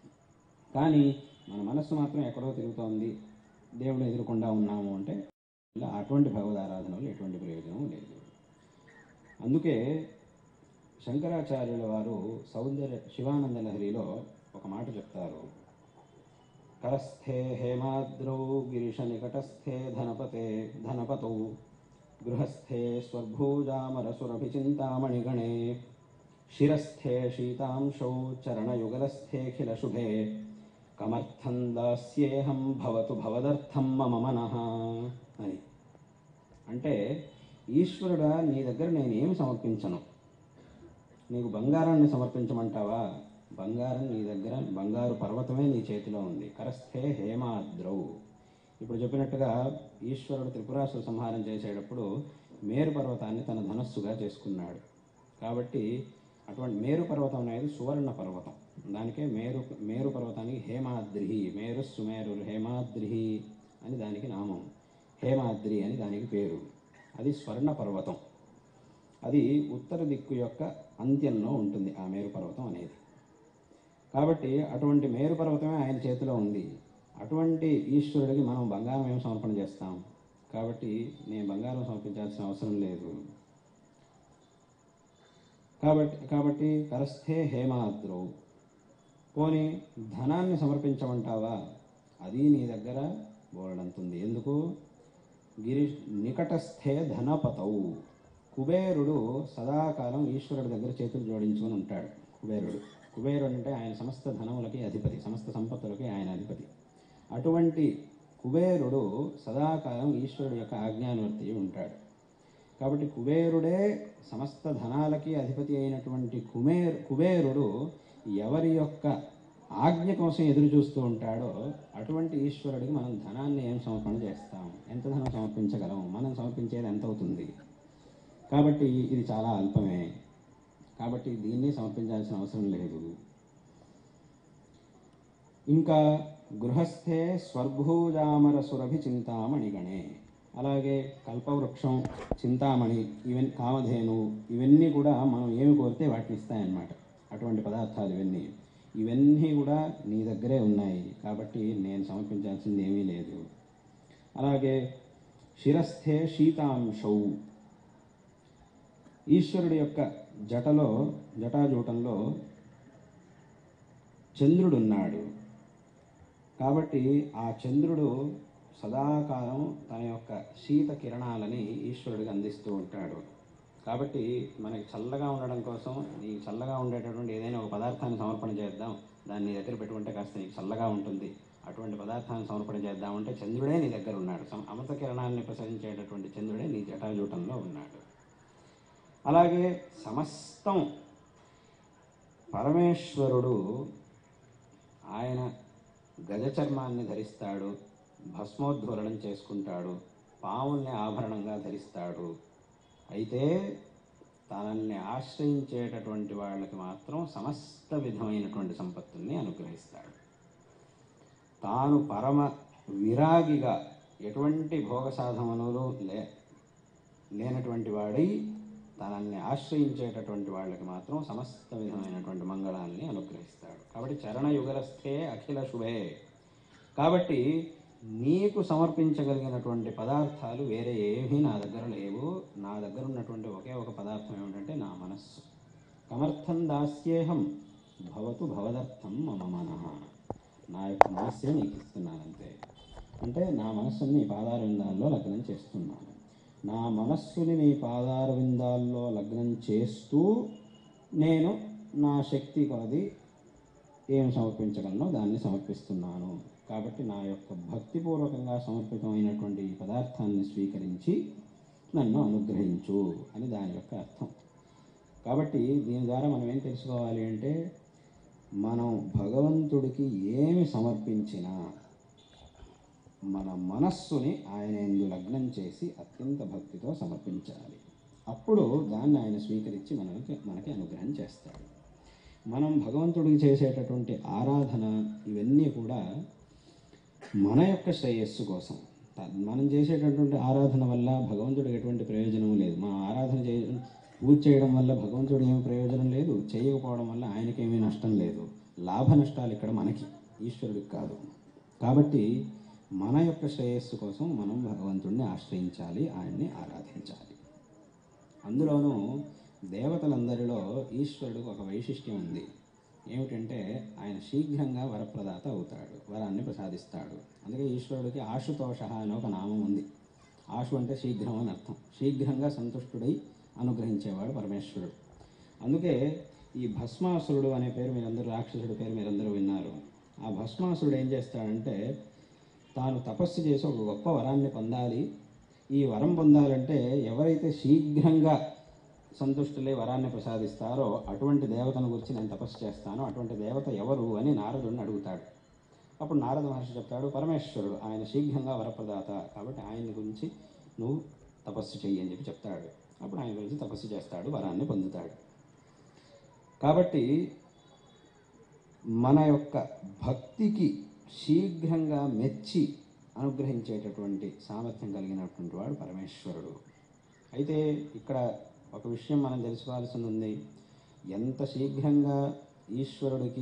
కానీ మన మనస్సు మాత్రం ఎక్కడో తిరుగుతోంది, దేవుడు ఎదురకుండా ఉన్నాము అంటే అటువంటి భగవదారాధన వల్ల ఎటువంటి ప్రయోజనం లేదు. అందుకే శంకరాచార్యుల వారు సౌందర్య శివానంద లహరిలో ఒక మాట చెప్తారు. కరస్థే హేమాద్రౌ గిరిశ నికటస్థే ధనపతే ధనపతౌ గృహస్థే స్వర్భూజామరసురభిచింతామణిగణే శిరస్థే శీతాంశౌ చరణయుగలస్థేఖిల శుభే కమర్థం దాస్యేహం భవతు భవదర్థం మమ మనః అని. అంటే ఈశ్వరుడా, నీ దగ్గర నేనేమి సమర్పించను. నీకు బంగారాన్ని సమర్పించమంటావా? బంగారం నీ దగ్గర, బంగారు పర్వతమే నీ చేతిలో ఉంది. కరస్థే హేమాద్రౌ. ఇప్పుడు చెప్పినట్టుగా ఈశ్వరుడు త్రిపురాసుర సంహారం చేసేటప్పుడు మేరు పర్వతాన్ని తన ధనస్సుగా చేసుకున్నాడు. కాబట్టి అటువంటి మేరు పర్వతం అనేది సువర్ణ పర్వతం. దానికే మేరు మేరు పర్వతానికి హేమాద్రి, మేరు సుమేరు హేమాద్రి అని దానికి నామం. హేమాద్రి అని దానికి పేరు. అది స్వర్ణ పర్వతం. అది ఉత్తర దిక్కు యొక్క అంత్యంలో ఉంటుంది ఆ మేరు పర్వతం అనేది. కాబట్టి అటువంటి మేరు పర్వతమే ఆయన చేతిలో ఉంది. అటువంటి ఈశ్వరుడికి మనం బంగారం ఏం సమర్పణ చేస్తాం? కాబట్టి నేను బంగారం సమర్పించాల్సిన అవసరం లేదు. కాబట్టి కాబట్టి కరస్థే హేమాద్రౌ. పోనీ ధనాన్ని సమర్పించమంటావా? అది నీ దగ్గర బోలెడంతుంది. ఎందుకు? గిరి నికటస్థే ధనపతౌ. కుబేరుడు సదాకాలం ఈశ్వరుడి దగ్గర చేతులు జోడించుకొని ఉంటాడు. కుబేరుడు కుబేరుడు అంటే ఆయన సమస్త ధనములకి అధిపతి, సమస్త సంపత్తులకి ఆయన అధిపతి. అటువంటి కుబేరుడు సదాకాలం ఈశ్వరుడు యొక్క ఆజ్ఞానువర్తి ఉంటాడు. కాబట్టి కుబేరుడే సమస్త ధనాలకి అధిపతి అయినటువంటి కుబేర్ కుబేరుడు ఎవరి యొక్క ఆజ్ఞ కోసం ఎదురు చూస్తూ ఉంటాడో అటువంటి ఈశ్వరుడికి మనం ధనాన్ని ఏం సమర్పణ చేస్తాం? ఎంత ధనం సమర్పించగలం? మనం సమర్పించేది ఎంత అవుతుంది? కాబట్టి ఇది చాలా అల్పమే. కాబట్టి దీన్ని సమర్పించాల్సిన అవసరం లేదు. ఇంకా గృహస్థే స్వర్భూజామర సురభి చింతామణిగణే. అలాగే కల్పవృక్షం, చింతామణి, ఇవన్నీ కామధేను, ఇవన్నీ కూడా మనం ఏమి కోరితే వాటిని ఇస్తాయన్నమాట. అటువంటి పదార్థాలు ఇవన్నీ ఇవన్నీ కూడా నీ దగ్గరే ఉన్నాయి. కాబట్టి నేను సమర్పించాల్సింది ఏమీ లేదు. అలాగే శిరస్థే శీతాంశౌ. ఈశ్వరుడి యొక్క జటలో, జటాజూటంలో చంద్రుడున్నాడు. కాబట్టి ఆ చంద్రుడు సదాకాలం తన యొక్క శీత కిరణాలని ఈశ్వరుడికి అందిస్తూ ఉంటాడు. కాబట్టి మనకి చల్లగా ఉండడం కోసం నీకు చల్లగా ఉండేటటువంటి ఏదైనా ఒక పదార్థాన్ని సమర్పణ చేద్దాం, దాన్ని నీ దగ్గర పెట్టుకుంటే కాస్త నీకు చల్లగా ఉంటుంది, అటువంటి పదార్థాన్ని సమర్పణ చేద్దామంటే చంద్రుడే నీ దగ్గర ఉన్నాడు. అమృత కిరణాన్ని ప్రసరించేటటువంటి చంద్రుడే నీ జటాజూటంలో ఉన్నాడు. అలాగే సమస్తం పరమేశ్వరుడు ఆయన గజచర్మాన్ని ధరిస్తాడు, భస్మోద్ధూలనం చేసుకుంటాడు, పావుల్ని ఆభరణంగా ధరిస్తాడు. అయితే తనల్ని ఆశ్రయించేటటువంటి వాళ్ళకి మాత్రం సమస్త విధమైనటువంటి సంపత్తుల్ని అనుగ్రహిస్తాడు. తాను పరమ విరాగిగా ఎటువంటి భోగ సాధనలు లే లేనటువంటి వాడై తనల్ని ఆశ్రయించేటటువంటి వాళ్ళకి మాత్రం సమస్త విధమైనటువంటి మంగళాన్ని అనుగ్రహిస్తాడు. కాబట్టి చరణయుగలస్థే అఖిల శుభే. కాబట్టి నీకు సమర్పించగలిగినటువంటి పదార్థాలు వేరే ఏమీ నా దగ్గర లేవు. నా దగ్గర ఉన్నటువంటి ఒకే ఒక పదార్థం ఏమిటంటే నా మనస్సు. కమర్థం దాస్యేహం భవతు భవదర్థం మమ మనః. నా యొక్క మనస్సే నీకు ఇస్తున్నానంతే. అంటే నా మనస్సుని నీ పాదార విందాల్లో లగ్నం చేస్తున్నాను. నా మనస్సుని నీ పాదార విందాల్లో లగ్నం చేస్తూ నేను నా శక్తి కొలది ఏం సమర్పించగలనో దాన్ని సమర్పిస్తున్నాను. కాబట్టి నా యొక్క భక్తిపూర్వకంగా సమర్పితమైనటువంటి ఈ పదార్థాన్ని స్వీకరించి నన్ను అనుగ్రహించు అని దాని యొక్క అర్థం. కాబట్టి దీని ద్వారా మనం ఏం తెలుసుకోవాలి అంటే, మనం భగవంతుడికి ఏమి సమర్పించినా మన మనస్సుని ఆయన యందు లగ్నం చేసి అత్యంత భక్తితో సమర్పించాలి. అప్పుడు దాన్ని ఆయన స్వీకరించి మనకి మనకి అనుగ్రహం చేస్తాడు. మనం భగవంతుడికి చేసేటటువంటి ఆరాధన ఇవన్నీ కూడా మన యొక్క శ్రేయస్సు కోసం. మనం చేసేటటువంటి ఆరాధన వల్ల భగవంతుడికి ఎటువంటి ప్రయోజనం లేదు. మనం ఆరాధన చే పూజ చేయడం వల్ల భగవంతుడు ఏమి ప్రయోజనం లేదు, చేయకపోవడం వల్ల ఆయనకేమీ నష్టం లేదు. లాభ నష్టాలు ఇక్కడ మనకి, ఈశ్వరుడికి కాదు. కాబట్టి మన యొక్క శ్రేయస్సు కోసం మనం భగవంతుడిని ఆశ్రయించాలి, ఆయన్ని ఆరాధించాలి. అందులోనూ దేవతలందరిలో ఈశ్వరుడికి ఒక వైశిష్ట్యం ఉంది. ఏమిటంటే ఆయన శీఘ్రంగా వరప్రదాత అవుతాడు, వరాన్ని ప్రసాదిస్తాడు. అందుకే ఈశ్వరుడికి ఆశుతోష అని ఒక నామం ఉంది. ఆశు అంటే శీఘ్రం అని అర్థం. శీఘ్రంగా సంతుష్టుడై అనుగ్రహించేవాడు పరమేశ్వరుడు. అందుకే ఈ భస్మాసురుడు అనే పేరు మీరందరూ, రాక్షసుడి పేరు మీరందరూ విన్నారు. ఆ భస్మాసురుడు ఏం చేస్తాడంటే తాను తపస్సు చేసి ఒక గొప్ప వరాన్ని పొందాలి. ఈ వరం పొందాలంటే ఎవరైతే శీఘ్రంగా సంతుష్టులై వరాన్ని ప్రసాదిస్తారో అటువంటి దేవతను గురించి నేను తపస్సు చేస్తాను, అటువంటి దేవత ఎవరు అని నారదుడిని అడుగుతాడు. అప్పుడు నారద మహర్షి చెప్తాడు, పరమేశ్వరుడు, ఆయన శీఘ్రంగా వరప్రదాత, కాబట్టి ఆయన గురించి నువ్వు తపస్సు చెయ్యి అని చెప్పి చెప్తాడు. అప్పుడు ఆయన గురించి తపస్సు చేస్తాడు, వరాన్ని పొందుతాడు. కాబట్టి మన యొక్క భక్తికి శీఘ్రంగా మెచ్చి అనుగ్రహించేటటువంటి సామర్థ్యం కలిగినటువంటి వాడు పరమేశ్వరుడు. అయితే ఇక్కడ ఒక విషయం మనం తెలుసుకోవాల్సి ఉంది. ఎంత శీఘ్రంగా ఈశ్వరుడికి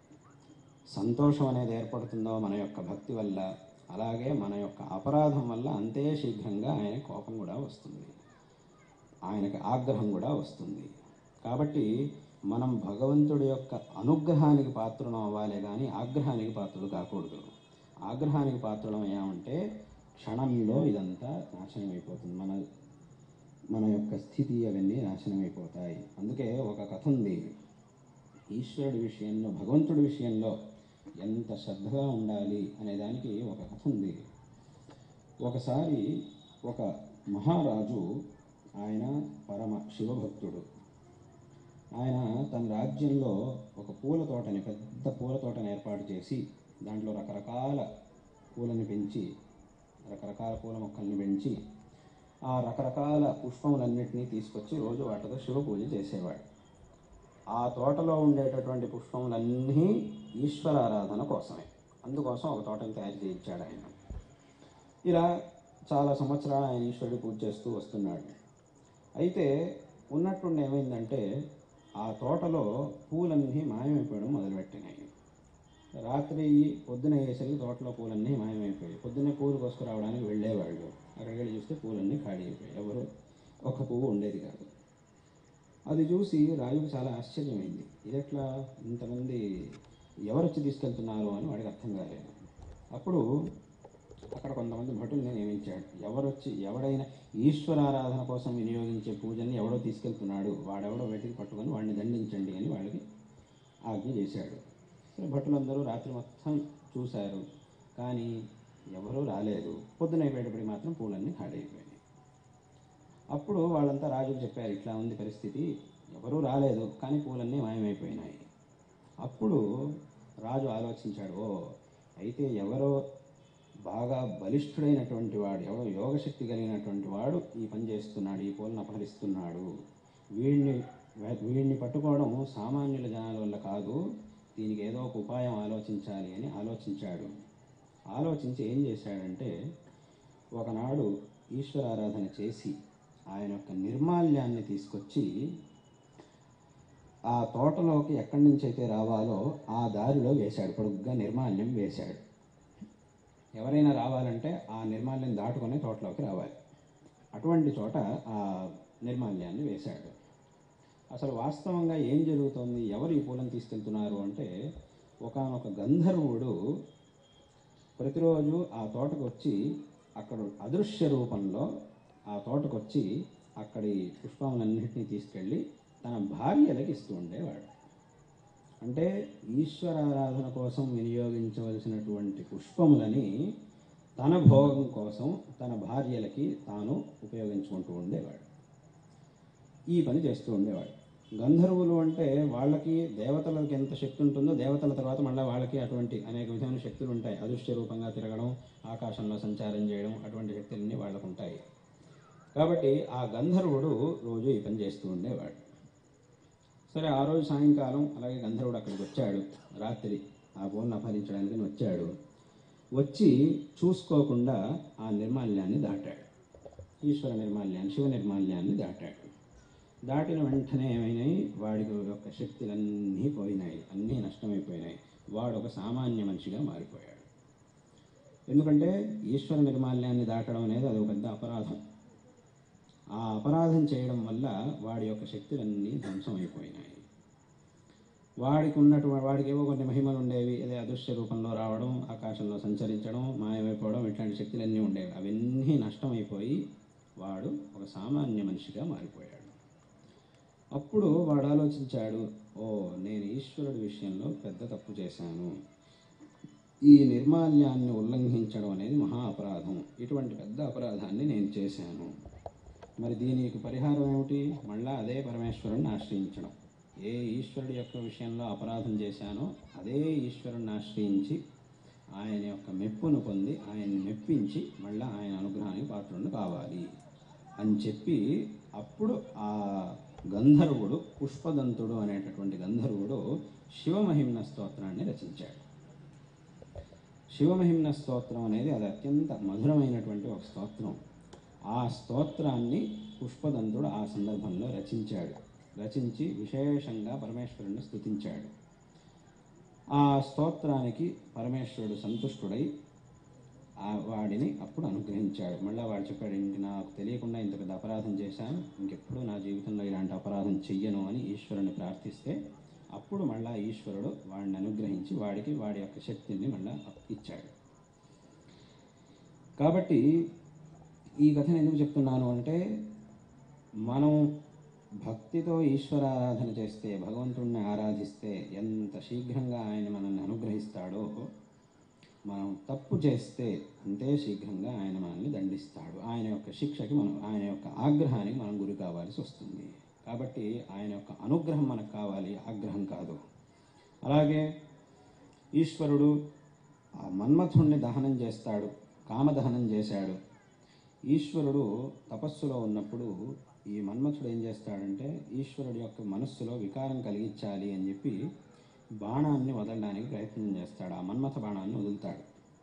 సంతోషం అనేది ఏర్పడుతుందో మన యొక్క భక్తి వల్ల, అలాగే మన యొక్క అపరాధం వల్ల అంతే శీఘ్రంగా ఆయన కోపం కూడా వస్తుంది, ఆయనకి ఆగ్రహం కూడా వస్తుంది. కాబట్టి మనం భగవంతుడి యొక్క అనుగ్రహానికి పాత్రులం అవ్వాలి కానీ ఆగ్రహానికి పాత్రులు కాకూడదు. ఆగ్రహానికి పాత్రులం అయ్యామంటే క్షణంలో ఇదంతా నాశనం అయిపోతుంది, మన మన యొక్క స్థితి అవన్నీ నాశనం అయిపోతాయి. అందుకే ఒక కథ ఉంది. ఈశ్వరుడి విషయంలో, భగవంతుడి విషయంలో ఎంత శ్రద్ధగా ఉండాలి అనే దానికి ఒక కథ ఉంది. ఒకసారి ఒక మహారాజు, ఆయన పరమ శివభక్తుడు. ఆయన తన రాజ్యంలో ఒక పూల తోటని, పెద్ద పూల తోటని ఏర్పాటు చేసి దాంట్లో రకరకాల పూలని పెంచి, రకరకాల పూల మొక్కల్ని పెంచి ఆ రకరకాల పుష్పములన్నింటినీ తీసుకొచ్చి రోజు వాటితో శివ పూజ చేసేవాడు. ఆ తోటలో ఉండేటటువంటి పుష్పములన్నీ ఈశ్వరారాధన కోసమే, అందుకోసం ఒక తోటను తయారు చేయించాడు ఆయన. ఇలా చాలా సంవత్సరాలు ఆయన ఈశ్వరుడి పూజ చేస్తూ వస్తున్నాడు. అయితే ఉన్నట్టుండి ఏమైందంటే ఆ తోటలో పూలన్నీ మాయమైపోవడం మొదలుపెట్టినాయి. రాత్రి పొద్దున అయ్యేసరికి తోటలో పూలన్నీ మాయమైపోయాయి. పొద్దున్నే పూలు కోసుకురావడానికి వెళ్ళేవాళ్ళు, అక్కడికి వెళ్ళి చూస్తే పూలన్నీ ఖాళీ అయిపోయాయి, ఎవరు ఒక పువ్వు ఉండేది కాదు. అది చూసి రాజుకు చాలా ఆశ్చర్యమైంది. ఇది ఎట్లా, ఇంతమంది ఎవరు వచ్చి తీసుకెళ్తున్నారు అని వాడికి అర్థం కాలేదు. అప్పుడు అక్కడ కొంతమంది భటుల్ని నియమించాడు. ఎవరొచ్చి ఎవడైనా ఈశ్వరారాధన కోసం వినియోగించే పూజని ఎవడో తీసుకెళ్తున్నాడు, వాడెవడో వెతికి పట్టుకొని వాడిని దండించండి అని వాళ్ళకి ఆజ్ఞ చేశాడు. భటులందరూ రాత్రి మొత్తం చూశారు, కానీ ఎవరూ రాలేదు. పొద్దునైపోయేటప్పటికి మాత్రం పూలన్నీ ఖాళీ అయిపోయినాయి. అప్పుడు వాళ్ళంతా రాజుకు చెప్పారు, ఇట్లా ఉంది పరిస్థితి, ఎవరూ రాలేదు కానీ పూలన్నీ మాయమైపోయినాయి. అప్పుడు రాజు ఆలోచించాడు, ఓ అయితే ఎవరో బాగా బలిష్ఠుడైనటువంటి వాడు, ఎవరో యోగశక్తి కలిగినటువంటి వాడు ఈ పని చేస్తున్నాడు, ఈ పూలను అపహరిస్తున్నాడు, వీడిని వీడిని పట్టుకోవడం సామాన్యుల జనాల వల్ల కాదు, దీనికి ఏదో ఒక ఉపాయం ఆలోచించాలి అని ఆలోచించాడు. ఆలోచించి ఏం చేశాడంటే ఒకనాడు ఈశ్వరారాధన చేసి ఆయన యొక్క నిర్మాల్యాన్ని తీసుకొచ్చి ఆ తోటలోకి ఎక్కడి నుంచి అయితే రావాలో ఆ దారిలో వేశాడు, పొడుగ్గా నిర్మాల్యం వేశాడు. ఎవరైనా రావాలంటే ఆ నిర్మాల్యం దాటుకొని తోటలోకి రావాలి, అటువంటి చోట ఆ నిర్మాల్యాన్ని వేశాడు. అసలు వాస్తవంగా ఏం జరుగుతోంది, ఎవరు ఈ పూలను తీసుకెళ్తున్నారు అంటే ఒకానొక గంధర్వుడు ప్రతిరోజు ఆ తోటకు వచ్చి అక్కడ అదృశ్య రూపంలో ఆ తోటకు వచ్చి అక్కడి పుష్పములన్నింటినీ తీసుకెళ్ళి తన భార్యలకు ఇస్తూ ఉండేవాడు. అంటే ఈశ్వరారాధన కోసం వినియోగించవలసినటువంటి పుష్పములని తన భోగం కోసం తన భార్యలకి తాను ఉపయోగించుకుంటూ ఉండేవాడు. ఈ పని చేస్తూ ఉండేవాడు. గంధర్వులు అంటే వాళ్ళకి దేవతలకి ఎంత శక్తి ఉంటుందో, దేవతల తర్వాత మళ్ళీ వాళ్ళకి అటువంటి అనేక విధమైన శక్తులు ఉంటాయి. అదృశ్య రూపంగా తిరగడం, ఆకాశంలో సంచారం చేయడం, అటువంటి శక్తులన్నీ వాళ్ళకు ఉంటాయి. కాబట్టి ఆ గంధర్వుడు రోజు ఈ పని చేస్తూ ఉండేవాడు. సరే, ఆ రోజు సాయంకాలం అలాగే గంధర్వుడు అక్కడికి వచ్చాడు. రాత్రి ఆ పూలను అపహరించడానికి వచ్చాడు. వచ్చి చూసుకోకుండా ఆ నిర్మాల్యాన్ని దాటాడు, ఈశ్వర నిర్మాల్యాన్ని, శివ నిర్మాల్యాన్ని దాటాడు. దాటిన వెంటనే ఏమైనాయి, వాడి యొక్క శక్తులన్నీ పోయినాయి, అన్నీ నష్టమైపోయినాయి. వాడు ఒక సామాన్య మనిషిగా మారిపోయాడు. ఎందుకంటే ఈశ్వర నిర్మాల్యాన్ని దాటడం అనేది అది ఒక పెద్ద అపరాధం. ఆ అపరాధం చేయడం వల్ల వాడి యొక్క శక్తులన్నీ ధ్వంసం అయిపోయినాయి. వాడికి ఉన్నటువంటి వాడికి ఏవో కొన్ని మహిమలు ఉండేవి, అదే అదృశ్య రూపంలో రావడం, ఆకాశంలో సంచరించడం, మాయమైపోవడం, ఇట్లాంటి శక్తులన్నీ ఉండేవి. అవన్నీ నష్టమైపోయి వాడు ఒక సామాన్య మనిషిగా మారిపోయాడు. అప్పుడు వాడు ఆలోచించాడు, ఓ నేను ఈశ్వరుడి విషయంలో పెద్ద తప్పు చేశాను, ఈ నిర్మాల్యాన్ని ఉల్లంఘించడం అనేది మహా అపరాధం, ఇటువంటి పెద్ద అపరాధాన్ని నేను చేశాను. మరి దీనికి పరిహారం ఏమిటి? మళ్ళా అదే పరమేశ్వరుణ్ణి ఆశ్రయించడం. ఏ ఈశ్వరుడి యొక్క విషయంలో అపరాధం చేశానో అదే ఈశ్వరుణ్ణి ఆశ్రయించి ఆయన యొక్క మెప్పును పొంది ఆయన్ని మెప్పించి మళ్ళీ ఆయన అనుగ్రహానికి పాత్రుడు కావాలి అని చెప్పి అప్పుడు ఆ గంధర్వుడు, పుష్పదంతుడు అనేటటువంటి గంధర్వుడు శివమహిమ్న స్తోత్రాన్ని రచించాడు. శివమహిమ్న స్తోత్రం అనేది అది అత్యంత మధురమైనటువంటి ఒక స్తోత్రం. ఆ స్తోత్రాన్ని పుష్పదంతుడు ఆ సందర్భంలో రచించాడు. రచించి విశేషంగా పరమేశ్వరుని స్తుతించాడు. ఆ స్తోత్రానికి పరమేశ్వరుడు సంతుష్టుడై ఆ వాడిని అప్పుడు అనుగ్రహించాడు. మళ్ళీ వాడు చెప్పాడు, ఇంక నాకు తెలియకుండా ఇంత పెద్ద అపరాధం చేశాను, ఇంకెప్పుడు నా జీవితంలో ఇలాంటి అపరాధం చెయ్యను అని ఈశ్వరుని ప్రార్థిస్తే అప్పుడు మళ్ళా ఈశ్వరుడు వాడిని అనుగ్రహించి వాడికి వాడి యొక్క శక్తిని మళ్ళా ఇచ్చాడు. కాబట్టి ఈ కథను ఎందుకు చెప్తున్నాను అంటే, మనం భక్తితో ఈశ్వర ఆరాధన చేస్తే, భగవంతుడిని ఆరాధిస్తే ఎంత శీఘ్రంగా ఆయన మనల్ని అనుగ్రహిస్తాడో, మనం తప్పు చేస్తే అంతే శీఘ్రంగా ఆయన మనల్ని దండిస్తాడు. ఆయన యొక్క శిక్షకి మనం, ఆయన యొక్క ఆగ్రహానికి మనం గురి కావాల్సి వస్తుంది. కాబట్టి ఆయన యొక్క అనుగ్రహం మనకు కావాలి, ఆగ్రహం కాదు. అలాగే ఈశ్వరుడు ఆ మన్మథుణ్ణి దహనం చేస్తాడు, కామదహనం చేశాడు. ఈశ్వరుడు తపస్సులో ఉన్నప్పుడు ఈ మన్మథుడు ఏం చేస్తాడంటే, ఈశ్వరుడి యొక్క మనస్సులో వికారం కలిగించాలి అని చెప్పి బాణాన్ని వదలడానికి ప్రయత్నం చేస్తాడు. ఆ మన్మథ బాణాన్ని వదులుతాడు.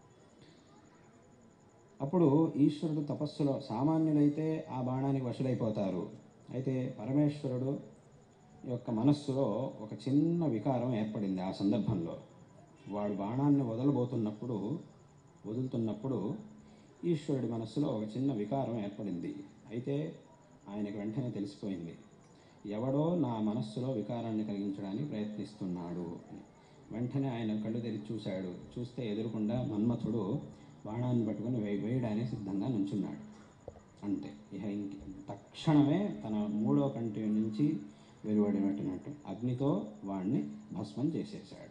అప్పుడు ఈశ్వరుడు తపస్సులో, సామాన్యులైతే ఆ బాణానికి వశులైపోతారు, అయితే పరమేశ్వరుడు యొక్క మనస్సులో ఒక చిన్న వికారం ఏర్పడింది. ఆ సందర్భంలో వాడు బాణాన్ని వదలబోతున్నప్పుడు వదులుతున్నప్పుడు ఈశ్వరుడి మనస్సులో ఒక చిన్న వికారం ఏర్పడింది. అయితే ఆయనకు వెంటనే తెలిసిపోయింది, ఎవడో నా మనస్సులో వికారాన్ని కలిగించడానికి ప్రయత్నిస్తున్నాడు అని. వెంటనే ఆయన కళ్ళు తెరిచి చూశాడు. చూస్తే ఎదురుకుండా మన్మథుడు బాణాన్ని పట్టుకుని వే వేయడానికి సిద్ధంగా నుంచున్నాడు. అంతే, ఇక ఇంక తక్షణమే తన మూడో కంటి నుంచి వెలువడినట్టు అగ్నితో వాణ్ణి భస్మం చేసేశాడు.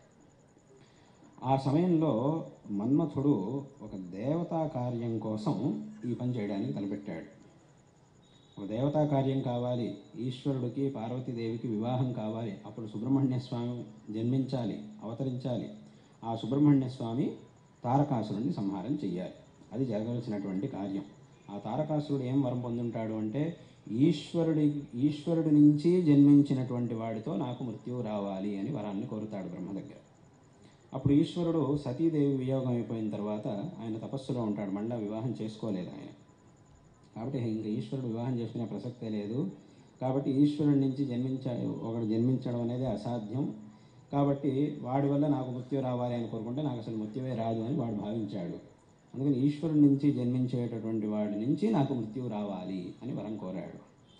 ఆ సమయంలో మన్మథుడు ఒక దేవతా కార్యం కోసం ఈ పని చేయడానికి తలపెట్టాడు. ఒక దేవతా కార్యం కావాలి, ఈశ్వరుడికి పార్వతీదేవికి వివాహం కావాలి, అప్పుడు సుబ్రహ్మణ్య స్వామి జన్మించాలి, అవతరించాలి. ఆ సుబ్రహ్మణ్య స్వామి తారకాసురుడిని సంహారం చెయ్యాలి. అది జరగవలసినటువంటి కార్యం. ఆ తారకాసురుడు ఏం వరం పొందుంటాడు అంటే, ఈశ్వరుడి ఈశ్వరుడి నుంచి జన్మించినటువంటి వాడితో నాకు మృత్యువు రావాలి అని వరాన్ని కోరుతాడు బ్రహ్మ దగ్గర. అప్పుడు ఈశ్వరుడు సతీదేవి వియోగం అయిపోయిన తర్వాత ఆయన తపస్సులో ఉంటాడు, మళ్ళీ వివాహం చేసుకోలేదు ఆయన. కాబట్టి ఇంకా ఈశ్వరుడు వివాహం చేసుకునే ప్రసక్తే లేదు. కాబట్టి ఈశ్వరుడి నుంచి జన్మించ ఒకడు జన్మించడం అనేది అసాధ్యం. కాబట్టి వాడి వల్ల నాకు మృత్యు రావాలి అని కోరుకుంటే నాకు అసలు మృత్యువే రాదు అని వాడు భావించాడు. అందుకని ఈశ్వరుడి నుంచి జన్మించేటటువంటి వాడి నుంచి నాకు మృత్యువు రావాలి అని వరం కోరాడు.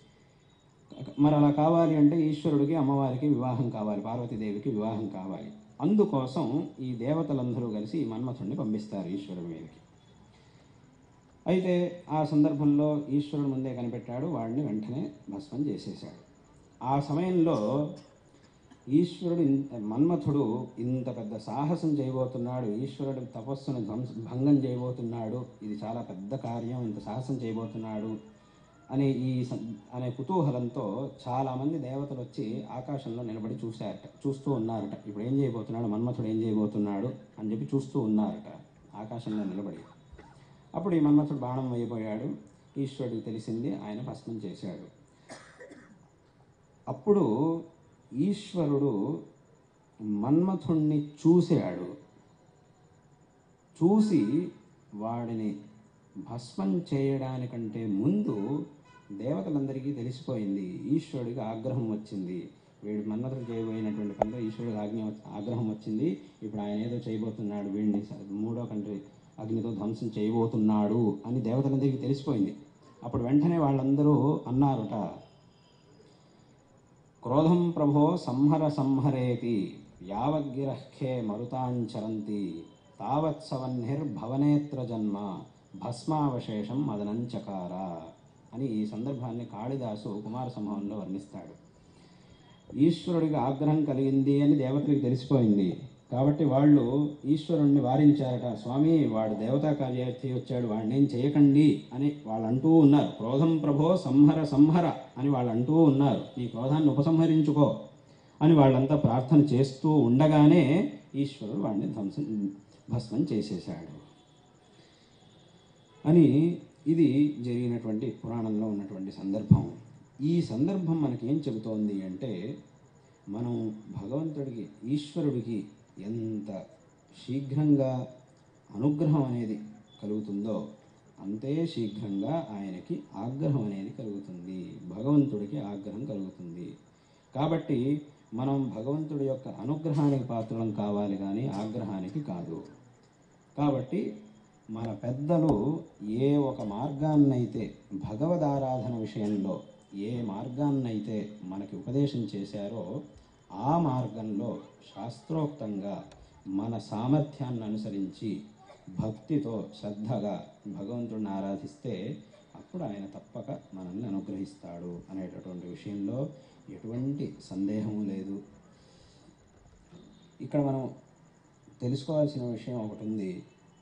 మరి అలా కావాలి అంటే ఈశ్వరుడికి అమ్మవారికి వివాహం కావాలి, పార్వతీదేవికి వివాహం కావాలి. అందుకోసం ఈ దేవతలందరూ కలిసి ఈ మన్మథుడిని పంపిస్తారు ఈశ్వరుడి మీదకి. అయితే ఆ సందర్భంలో ఈశ్వరుడు ముందే కనిపెట్టాడు, వాడిని వెంటనే భస్మం చేసేశాడు. ఆ సమయంలో ఈశ్వరుడు మన్మథుడు ఇంత పెద్ద సాహసం చేయబోతున్నాడు, ఈశ్వరుడు తపస్సును భంగం చేయబోతున్నాడు, ఇది చాలా పెద్ద కార్యం, ఇంత సాహసం చేయబోతున్నాడు అనే ఈ అనే కుతూహలంతో చాలామంది దేవతలు వచ్చి ఆకాశంలో నిలబడి చూశారట, చూస్తూ ఉన్నారట. ఇప్పుడు ఏం చేయబోతున్నాడు మన్మథుడు, ఏం చేయబోతున్నాడు అని చెప్పి చూస్తూ ఉన్నారట ఆకాశంలో నిలబడి. అప్పుడు ఈ మన్మథుడు బాణం వేయబోయాడు, ఈశ్వరుడికి తెలిసింది, ఆయన భస్మం చేశాడు. అప్పుడు ఈశ్వరుడు మన్మథుణ్ణి చూశాడు. చూసి వాడిని భస్మం చేయడానికంటే ముందు దేవతలందరికీ తెలిసిపోయింది, ఈశ్వరుడికి ఆగ్రహం వచ్చింది, వీడు మన్మథుడు చేయబోయినటువంటి పనిలో ఈశ్వరుడికి ఆజ్ఞ ఆగ్రహం వచ్చింది, ఇప్పుడు ఆయన ఏదో చేయబోతున్నాడు, వీడిని మూడో కంటి అగ్నితో ధ్వంసం చేయబోతున్నాడు అని దేవతలందరికీ తెలిసిపోయింది. అప్పుడు వెంటనే వాళ్ళందరూ అన్నారుట, క్రోధం ప్రభో సంహర సంహరేతి యావద్గిరహ్యే మరుతాంచరంతి తావత్సవన్నిర్భవనేత్ర జన్మ భస్మావశేషం మదనంచకార అని ఈ సందర్భాన్ని కాళిదాసు కుమార సంభవంలో వర్ణిస్తాడు. ఈశ్వరుడికి ఆగ్రహం కలిగింది అని దేవతలకు తెలిసిపోయింది కాబట్టి వాళ్ళు ఈశ్వరుణ్ణి వారించారట. స్వామి, వాడు దేవతా కార్యార్థి వచ్చాడు, వాడిని ఏం చేయకండి అని వాళ్ళు అంటూ ఉన్నారు. క్రోధం ప్రభో సంహర సంహర అని వాళ్ళు అంటూ ఉన్నారు. ఈ క్రోధాన్ని ఉపసంహరించుకో అని వాళ్ళంతా ప్రార్థన చేస్తూ ఉండగానే ఈశ్వరుడు వాడిని ధ్వంసం భస్మం చేసేశాడు అని ఇది జరిగినటువంటి పురాణంలో ఉన్నటువంటి సందర్భం. ఈ సందర్భం మనకేం చెబుతోంది అంటే, మనం భగవంతుడికి ఈశ్వరుడికి ఎంత శీఘ్రంగా అనుగ్రహం అనేది కలుగుతుందో అంతే శీఘ్రంగా ఆయనకి ఆగ్రహం అనేది కలుగుతుంది. భగవంతుడికి ఆగ్రహం కలుగుతుంది. కాబట్టి మనం భగవంతుడి యొక్క అనుగ్రహానికి పాత్రలం కావాలి కానీ ఆగ్రహానికి కాదు. కాబట్టి మన పెద్దలు ఏ ఒక మార్గాన్నైతే భగవదారాధన విషయంలో ఏ మార్గాన్నైతే మనకి ఉపదేశం చేశారో ఆ మార్గంలో శాస్త్రోక్తంగా మన సామర్థ్యాన్ని అనుసరించి భక్తితో శ్రద్ధగా భగవంతుడిని ఆరాధిస్తే అప్పుడు ఆయన తప్పక మనల్ని అనుగ్రహిస్తాడు అనేటటువంటి విషయంలో ఎటువంటి సందేహం లేదు. ఇక్కడ మనం తెలుసుకోవాల్సిన విషయం ఒకటి ఉంది.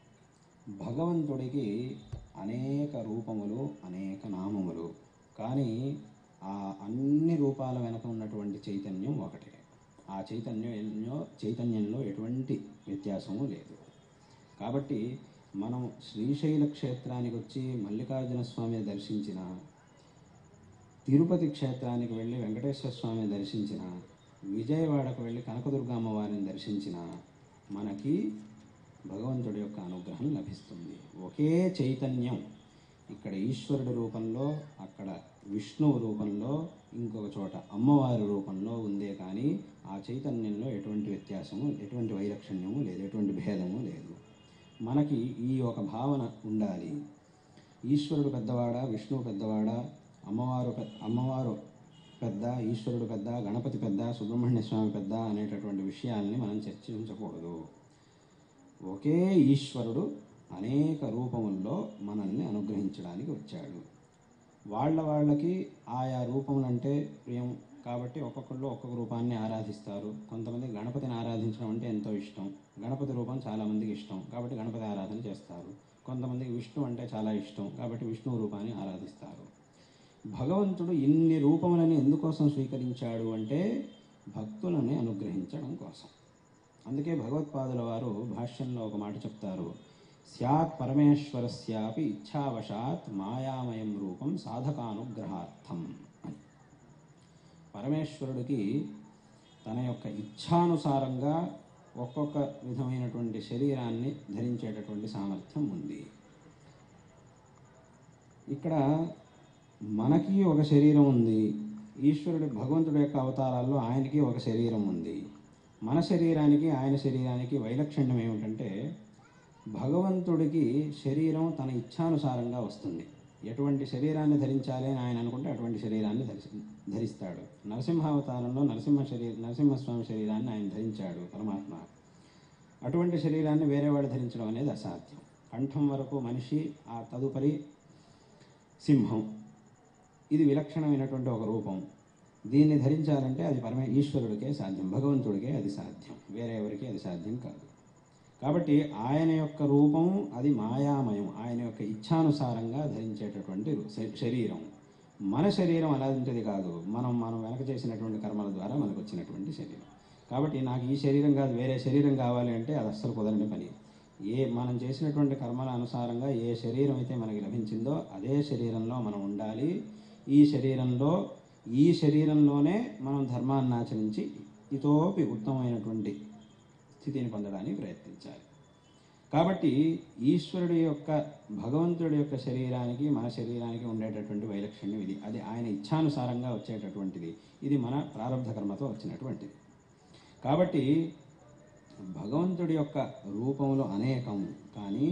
భగవంతుడికి అనేక రూపములు, అనేక నామములు, కానీ ఆ అన్ని రూపాల వెనక ఉన్నటువంటి చైతన్యం ఒకటే. ఆ చైతన్యంలో చైతన్యంలో ఎటువంటి వ్యత్యాసము లేదు. కాబట్టి మనం శ్రీశైల క్షేత్రానికి వచ్చి మల్లికార్జున స్వామిని దర్శించిన, తిరుపతి క్షేత్రానికి వెళ్ళి వెంకటేశ్వర స్వామిని దర్శించిన, విజయవాడకు వెళ్ళి కనకదుర్గ అమ్మవారిని దర్శించిన మనకి భగవంతుడి యొక్క అనుగ్రహం లభిస్తుంది. ఒకే చైతన్యం ఇక్కడ ఈశ్వరుడి రూపంలో, అక్కడ విష్ణువు రూపంలో, ఇంకొక చోట అమ్మవారి రూపంలో ఉందే కానీ ఆ చైతన్యంలో ఎటువంటి వ్యత్యాసము, ఎటువంటి వైలక్షణ్యము లేదు, ఎటువంటి భేదము లేదు. మనకి ఈ ఒక భావన ఉండాలి. ఈశ్వరుడు పెద్దవాడా, విష్ణువు పెద్దవాడా, అమ్మవారు అమ్మవారు పెద్ద, ఈశ్వరుడు పెద్ద, గణపతి పెద్ద, సుబ్రహ్మణ్య స్వామి పెద్ద అనేటటువంటి విషయాల్ని మనం చర్చించకూడదు. ఒకే ఈశ్వరుడు అనేక రూపముల్లో మనల్ని అనుగ్రహించడానికి వచ్చాడు. వాళ్ళ వాళ్ళకి ఆయా రూపములంటే ప్రియం కాబట్టి ఒక్కొక్కళ్ళు ఒక్కొక్క రూపాన్ని ఆరాధిస్తారు. కొంతమంది గణపతిని ఆరాధించడం అంటే ఎంతో ఇష్టం, గణపతి రూపం చాలామందికి ఇష్టం కాబట్టి గణపతి ఆరాధన చేస్తారు. కొంతమందికి విష్ణు అంటే చాలా ఇష్టం కాబట్టి విష్ణు రూపాన్ని ఆరాధిస్తారు. భగవంతుడు ఇన్ని రూపములని ఎందుకోసం స్వీకరించాడు అంటే భక్తులని అనుగ్రహించడం కోసం. అందుకే భగవత్పాదుల వారు భాష్యంలో ఒక మాట చెప్తారు, స్యాత్ పరమేశ్వరస్యాపి ఇచ్ఛావశాత్ మాయామయం రూపం సాధకానుగ్రహార్థం అని. పరమేశ్వరుడికి తన యొక్క ఇచ్ఛానుసారంగా ఒక్కొక్క విధమైనటువంటి శరీరాన్ని ధరించేటటువంటి సామర్థ్యం ఉంది. ఇక్కడ మనకి ఒక శరీరం ఉంది, ఈశ్వరుడి భగవంతుడి యొక్క అవతారాల్లో ఆయనకి ఒక శరీరం ఉంది. మన శరీరానికి ఆయన శరీరానికి వైలక్షణ్యం ఏమిటంటే భగవంతుడికి శరీరం తన ఇచ్ఛానుసారంగా వస్తుంది. ఎటువంటి శరీరాన్ని ధరించాలి అని ఆయన అనుకుంటే అటువంటి శరీరాన్ని ధరి ధరిస్తాడు. నరసింహావతారంలో నరసింహ శరీర నరసింహస్వామి శరీరాన్ని ఆయన ధరించాడు పరమాత్మ. అటువంటి శరీరాన్ని వేరేవాడు ధరించడం అనేది అసాధ్యం. కంఠం వరకు మనిషి, ఆ తదుపరి సింహం, ఇది విలక్షణమైనటువంటి ఒక రూపం. దీన్ని ధరించాలంటే అది పరమ ఈశ్వరుడికే సాధ్యం, భగవంతుడికే అది సాధ్యం, వేరే ఎవరికి అది సాధ్యం కాదు. కాబట్టి ఆయన యొక్క రూపం అది మాయామయం, ఆయన యొక్క ఇచ్ఛానుసారంగా ధరించేటటువంటి శరీరం. మన శరీరం అలాంటిది కాదు, మనం మనం వెనక చేసినటువంటి కర్మల ద్వారా మనకు వచ్చినటువంటి శరీరం. కాబట్టి నాకు ఈ శరీరం కాదు వేరే శరీరం కావాలి అంటే అది అస్సలు కుదరని పని. ఏ మనం చేసినటువంటి కర్మల అనుసారంగా ఏ శరీరం అయితే మనకి లభించిందో అదే శరీరంలో మనం ఉండాలి. ఈ శరీరంలో ఈ శరీరంలోనే మనం ధర్మాన్ని ఆచరించి ఇతోపి ఉత్తమమైనటువంటి స్థితిని పొందడానికి ప్రయత్నించాలి. కాబట్టి ఈశ్వరుడి యొక్క భగవంతుడి యొక్క శరీరానికి మన శరీరానికి ఉండేటటువంటి వైలక్షణ్యం ఇది. అది ఆయన ఇచ్ఛానుసారంగా వచ్చేటటువంటిది. ఇది మన ప్రారంభ కర్మతో వచ్చినటువంటిది. కాబట్టి భగవంతుడి యొక్క రూపములు అనేకం, కానీ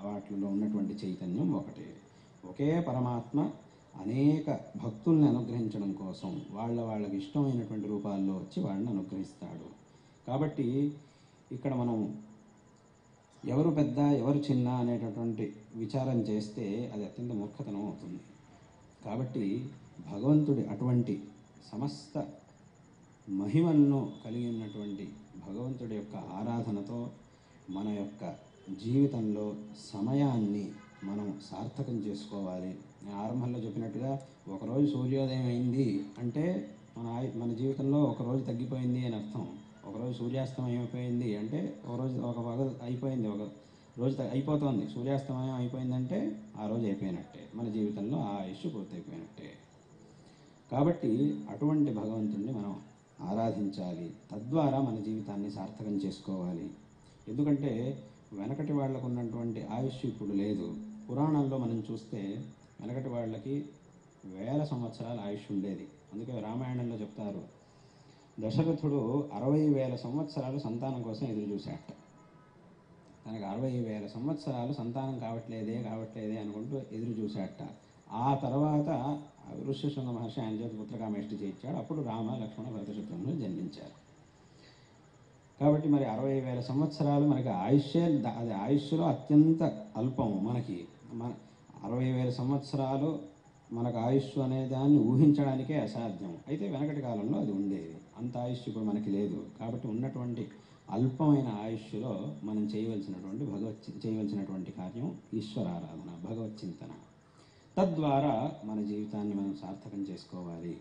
వాటిలో ఉన్నటువంటి చైతన్యం ఒకటే. ఒకే పరమాత్మ అనేక భక్తుల్ని అనుగ్రహించడం కోసం వాళ్ళ వాళ్ళకి ఇష్టమైనటువంటి రూపాల్లో వచ్చి వాళ్ళని అనుగ్రహిస్తాడు. కాబట్టి ఇక్కడ మనం ఎవరు పెద్ద ఎవరు చిన్న అనేటటువంటి విచారం చేస్తే అది అత్యంత మూర్ఖతనం అవుతుంది. కాబట్టి భగవంతుడి అటువంటి సమస్త మహిమలను కలిగి ఉన్నటువంటి భగవంతుడి యొక్క ఆరాధనతో మన యొక్క జీవితంలో సమయాన్ని మనం సార్థకం చేసుకోవాలి. నేను ఆరంభంలో చెప్పినట్టుగా ఒకరోజు సూర్యోదయం అయింది అంటే మన మన జీవితంలో ఒకరోజు తగ్గిపోయింది అని అర్థం. ఒకరోజు సూర్యాస్తమయం అయిపోయింది అంటే ఒకరోజు ఒక పగ అయిపోయింది, ఒక రోజు అయిపోతుంది. సూర్యాస్తమయం అయిపోయిందంటే ఆ రోజు అయిపోయినట్టే, మన జీవితంలో ఆ ఆయుష్ పూర్తయిపోయినట్టే. కాబట్టి అటువంటి భగవంతుడిని మనం ఆరాధించాలి, తద్వారా మన జీవితాన్ని సార్థకం చేసుకోవాలి. ఎందుకంటే వెనకటి వాళ్ళకు ఉన్నటువంటి ఆయుష్ ఇప్పుడు లేదు. పురాణాల్లో మనం చూస్తే వెనకటి వాళ్ళకి వేల సంవత్సరాల ఆయుష్ ఉండేది. అందుకే రామాయణంలో చెప్తారు, దశరథుడు అరవై వేల సంవత్సరాలు సంతానం కోసం ఎదురు చూశాట. తనకు అరవై వేల సంవత్సరాలు సంతానం కావట్లేదే కావట్లేదే అనుకుంటూ ఎదురు చూశాట. ఆ తర్వాత ఋష్యశృంగ మహర్షి ఆయన చేత పుత్రకామేష్టి చేయించాడు. అప్పుడు రామ లక్ష్మణ భరత శత్రుఘ్నులు జన్మించారు. కాబట్టి మరి అరవై వేల సంవత్సరాలు మనకి ఆయుష్యే, అది ఆయుష్లో అత్యంత అల్పం. మనకి మన అరవై వేల సంవత్సరాలు మనకు ఆయుష్ అనే దాన్ని ఊహించడానికే అసాధ్యం. అయితే వెనకటి కాలంలో అది ఉండేది. అంత ఆయుష్ ఇప్పుడు మనకి లేదు. కాబట్టి ఉన్నటువంటి అల్పమైన ఆయుష్లో మనం చేయవలసినటువంటి భగవత్ చేయవలసినటువంటి కార్యం ఈశ్వరారాధన, భగవత్ చింతన. తద్వారా మన జీవితాన్ని మనం సార్థకం చేసుకోవాలి.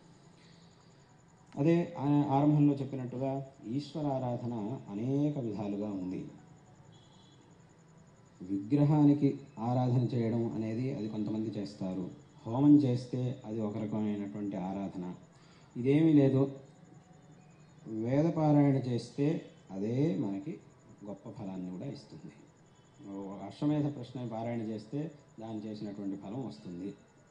అదే ఆరంభంలో చెప్పినట్టుగా ఈశ్వరారాధన అనేక విధాలుగా ఉంది. విగ్రహానికి ఆరాధన చేయడం అనేది అది కొంతమంది చేస్తారు. హోమం చేస్తే అది ఒక రకమైనటువంటి ఆరాధన. ఇదేమీ లేదు, వేదపారాయణ చేస్తే అదే మనకి గొప్ప ఫలాన్ని కూడా ఇస్తుంది. అశ్వమేధ ప్రశ్న పారాయణ చేస్తే దాన్ని చేసినటువంటి ఫలం వస్తుంది.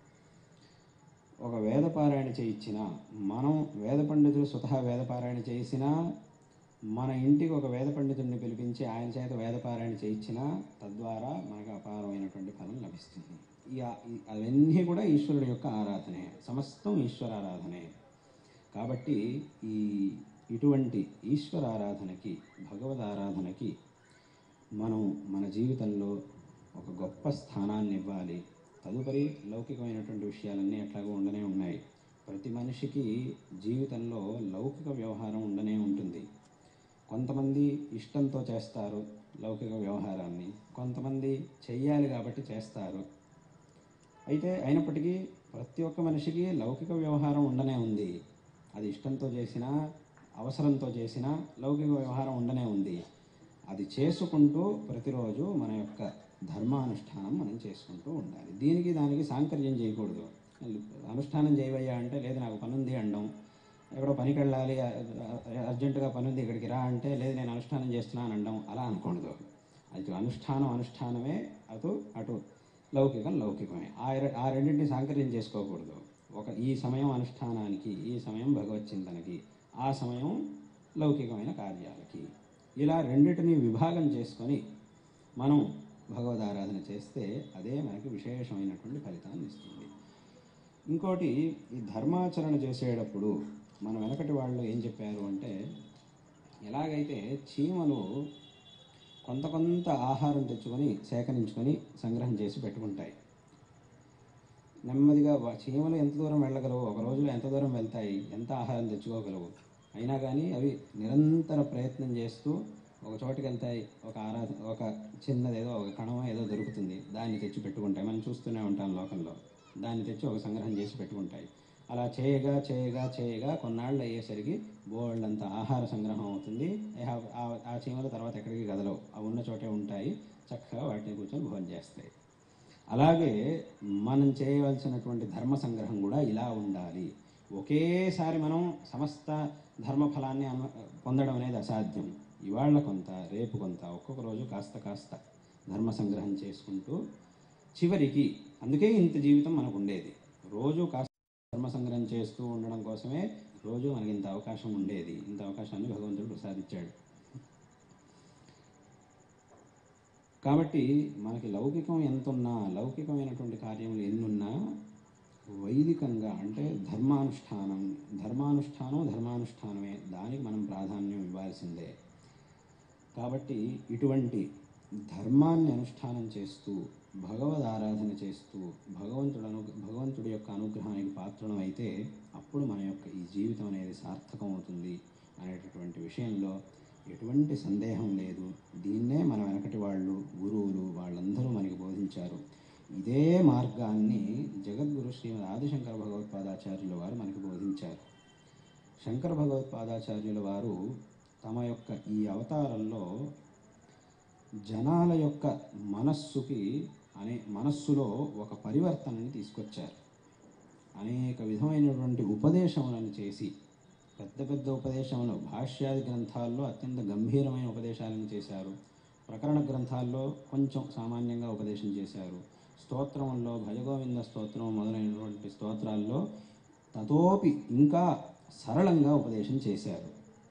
ఒక వేదపారాయణ చేయించినా, మనం వేద పండితులు స్వతహా వేదపారాయణ చేసినా, మన ఇంటికి ఒక వేద పండితుడిని పిలిపించి ఆయన చేత వేదపారాయణ చేయించినా తద్వారా మనకు అపారమైనటువంటి ఫలం లభిస్తుంది. ఈ అవన్నీ కూడా ఈశ్వరుడి యొక్క ఆరాధనే, సమస్తం ఈశ్వరారాధనే. కాబట్టి ఈ ఇటువంటి ఈశ్వరారాధనకి, భగవద్ ఆరాధనకి మనం మన జీవితంలో ఒక గొప్ప స్థానాన్ని ఇవ్వాలి. తదుపరి లౌకికమైనటువంటి విషయాలన్నీ ఎట్లాగో ఉండనే ఉన్నాయి. ప్రతి మనిషికి జీవితంలో లౌకిక వ్యవహారం ఉండనే ఉంటుంది. కొంతమంది ఇష్టంతో చేస్తారు లౌకిక వ్యవహారాన్ని, కొంతమంది చెయ్యాలి కాబట్టి చేస్తారు. అయితే అయినప్పటికీ ప్రతి ఒక్క మనిషికి లౌకిక వ్యవహారం ఉండనే ఉంది. అది ఇష్టంతో చేసినా, అవసరంతో చేసినా లౌకిక వ్యవహారం ఉండనే ఉంది. అది చేసుకుంటూ ప్రతిరోజు మన యొక్క ధర్మానుష్ఠానం మనం చేసుకుంటూ ఉండాలి. దీనికి దానికి సాంకర్యం చేయకూడదు. అనుష్ఠానం చేయవయ్యా అంటే లేదు నాకు పనుంది అనడం, ఎక్కడో పనికి వెళ్ళాలి అర్జెంటుగా పనుంది ఇక్కడికి రా అంటే లేదు నేను అనుష్ఠానం చేస్తున్నాను అనడం, అలా అనకూడదు. అది అనుష్ఠానం అనుష్ఠానమే, అటు అటు లౌకికం లౌకికమే. ఆ ఆ రెండింటిని సాంకర్యం చేసుకోకూడదు. ఒక ఈ సమయం అనుష్ఠానానికి, ఈ సమయం భగవత్ చింతనకి, ఆ సమయం లౌకికమైన కార్యాలకి, ఇలా రెండింటిని విభాగం చేసుకొని మనం భగవద్ ఆరాధన చేస్తే అదే మనకి విశేషమైనటువంటి ఫలితాన్ని ఇస్తుంది. ఇంకోటి, ఈ ధర్మాచరణ చేసేటప్పుడు మన వెనకటి వాళ్ళు ఏం చెప్పారు అంటే, ఎలాగైతే చీమలు కొంత కొంత ఆహారం తెచ్చుకొని సేకరించుకొని సంగ్రహం చేసి పెట్టుకుంటాయి. నెమ్మదిగా చీమలు ఎంత దూరం వెళ్ళగలవు, ఒక రోజులో ఎంత దూరం వెళ్తాయి, ఎంత ఆహారం తెచ్చుకోగలవు, అయినా కానీ అవి నిరంతర ప్రయత్నం చేస్తూ ఒక చోటుకి వెళ్తాయి. ఒక ఆరాధన, ఒక చిన్నదేదో ఒక కణమో ఏదో దొరుకుతుంది, దాన్ని తెచ్చి పెట్టుకుంటాయి. మనం చూస్తూనే ఉంటాం లోకంలో. దాన్ని తెచ్చి ఒక సంగ్రహం చేసి పెట్టుకుంటాయి. అలా చేయగా చేయగా చేయగా కొన్నాళ్ళు అయ్యేసరికి బోల్డంత ఆహార సంగ్రహం అవుతుంది. ఆ చీమల తర్వాత ఎక్కడికి కదలవు, అవి ఉన్న చోటే ఉంటాయి, చక్కగా వాటిని కూర్చొని భోజనం చేస్తాయి. అలాగే మనం చేయవలసినటువంటి ధర్మ సంగ్రహం కూడా ఇలా ఉండాలి. ఒకేసారి మనం సమస్త ధర్మఫలాన్ని పొందడం అనేది అసాధ్యం. ఇవాళ కొంత, రేపు కొంత, ఒక్కొక్క రోజు కాస్త కాస్త ధర్మ సంగ్రహం చేసుకుంటూ చివరికి, అందుకే ఇంత జీవితం మనకు ఉండేది. రోజు కాస్త ధర్మ సంగ్రహం చేస్తూ ఉండడం కోసమే రోజు మనకి ఇంత అవకాశం ఉండేది. ఇంత అవకాశాన్ని భగవంతుడు ప్రసాదించాడు. కాబట్టి మనకి లౌకికం ఎంతున్నా, లౌకికమైనటువంటి కార్యములు ఎన్నున్నా, వైదికంగా అంటే ధర్మానుష్ఠానం ధర్మానుష్ఠానం ధర్మానుష్ఠానమే, దానికి మనం ప్రాధాన్యం ఇవ్వాల్సిందే. కాబట్టి ఇటువంటి ధర్మాన్ని అనుష్ఠానం చేస్తూ, భగవద్ ఆరాధన చేస్తూ, భగవంతుడు అను భగవంతుడి యొక్క అనుగ్రహానికి పాత్రలం అయితే అప్పుడు మన యొక్క ఈ జీవితం అనేది సార్థకం అవుతుంది అనేటటువంటి విషయంలో ఎటువంటి సందేహం లేదు. దీన్నే మన వెనకటి వాళ్ళు, గురువులు వాళ్ళందరూ మనకి బోధించారు. ఇదే మార్గాన్ని జగద్గురు శ్రీమద్ ఆదిశంకర భగవత్పాదాచార్యుల వారు మనకి బోధించారు. శంకర భగవత్పాదాచార్యుల వారు తమ యొక్క ఈ అవతారంలో జనాల యొక్క మనస్సుకి అనే మనస్సులో ఒక పరివర్తనని తీసుకొచ్చారు. అనేక విధమైనటువంటి ఉపదేశములను చేసి, పెద్ద పెద్ద ఉపదేశములు భాష్యాది గ్రంథాల్లో అత్యంత గంభీరమైన ఉపదేశాలను చేశారు. ప్రకరణ గ్రంథాల్లో కొంచెం సామాన్యంగా ఉపదేశం చేశారు. స్తోత్రంలో భజగోవింద స్తోత్రం మొదలైనటువంటి స్తోత్రాల్లో తతోపి ఇంకా సరళంగా ఉపదేశం చేశారు.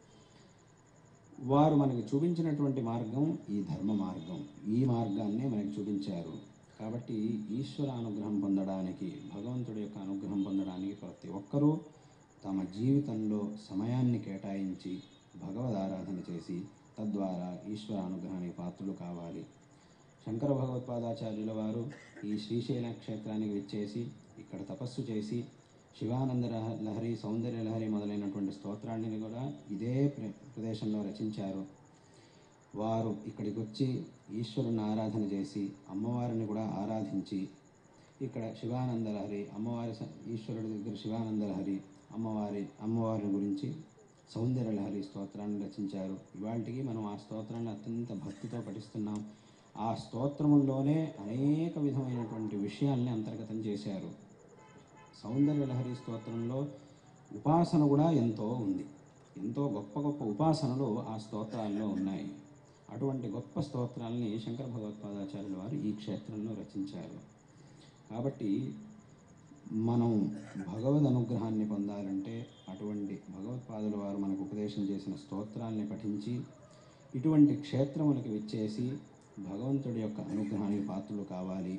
వారు మనకి చూపించినటువంటి మార్గం ఈ ధర్మ మార్గం. ఈ మార్గాన్నే మనకి చూపించారు. కాబట్టి ఈశ్వర అనుగ్రహం పొందడానికి, భగవంతుడి యొక్క అనుగ్రహం పొందడానికి ప్రతి ఒక్కరూ తమ జీవితంలో సమయాన్ని కేటాయించి భగవద్ ఆరాధన చేసి తద్వారా ఈశ్వర అనుగ్రహానికి పాత్రలు కావాలి. శంకర భగవత్పాదాచార్యుల వారు ఈ శ్రీశైల క్షేత్రానికి విచ్చేసి ఇక్కడ తపస్సు చేసి శివానంద లహరి, సౌందర్య లహరి మొదలైనటువంటి స్తోత్రాన్ని కూడా ఇదే ప్రదేశంలో రచించారు. వారు ఇక్కడికి వచ్చి ఈశ్వరుని ఆరాధన చేసి అమ్మవారిని కూడా ఆరాధించి ఇక్కడ శివానంద లహరి, అమ్మవారి ఈశ్వరుడి దగ్గర శివానంద లహరి, అమ్మవారి అమ్మవారిని గురించి సౌందర్య లహరి స్తోత్రాన్ని రచించారు. ఇవాళకి మనం ఆ స్తోత్రాన్ని అత్యంత భక్తితో పఠిస్తున్నాం. ఆ స్తోత్రముల్లోనే అనేక విధమైనటువంటి విషయాల్ని అంతర్గతం చేశారు. సౌందర్య లహరి స్తోత్రంలో ఉపాసన కూడా ఎంతో ఉంది. ఎంతో గొప్ప గొప్ప ఉపాసనలు ఆ స్తోత్రాల్లో ఉన్నాయి. అటువంటి గొప్ప స్తోత్రాలని శంకర భగవత్పాదాచార్యుల వారు ఈ క్షేత్రంలో రచించారు. కాబట్టి మనం భగవద్ అనుగ్రహాన్ని పొందాలంటే అటువంటి భగవత్పాదుల వారు మనకు ఉపదేశం చేసిన స్తోత్రాల్ని పఠించి ఇటువంటి క్షేత్రములకు విచ్చేసి భగవంతుడి యొక్క అనుగ్రహానికి పాత్రలు కావాలి.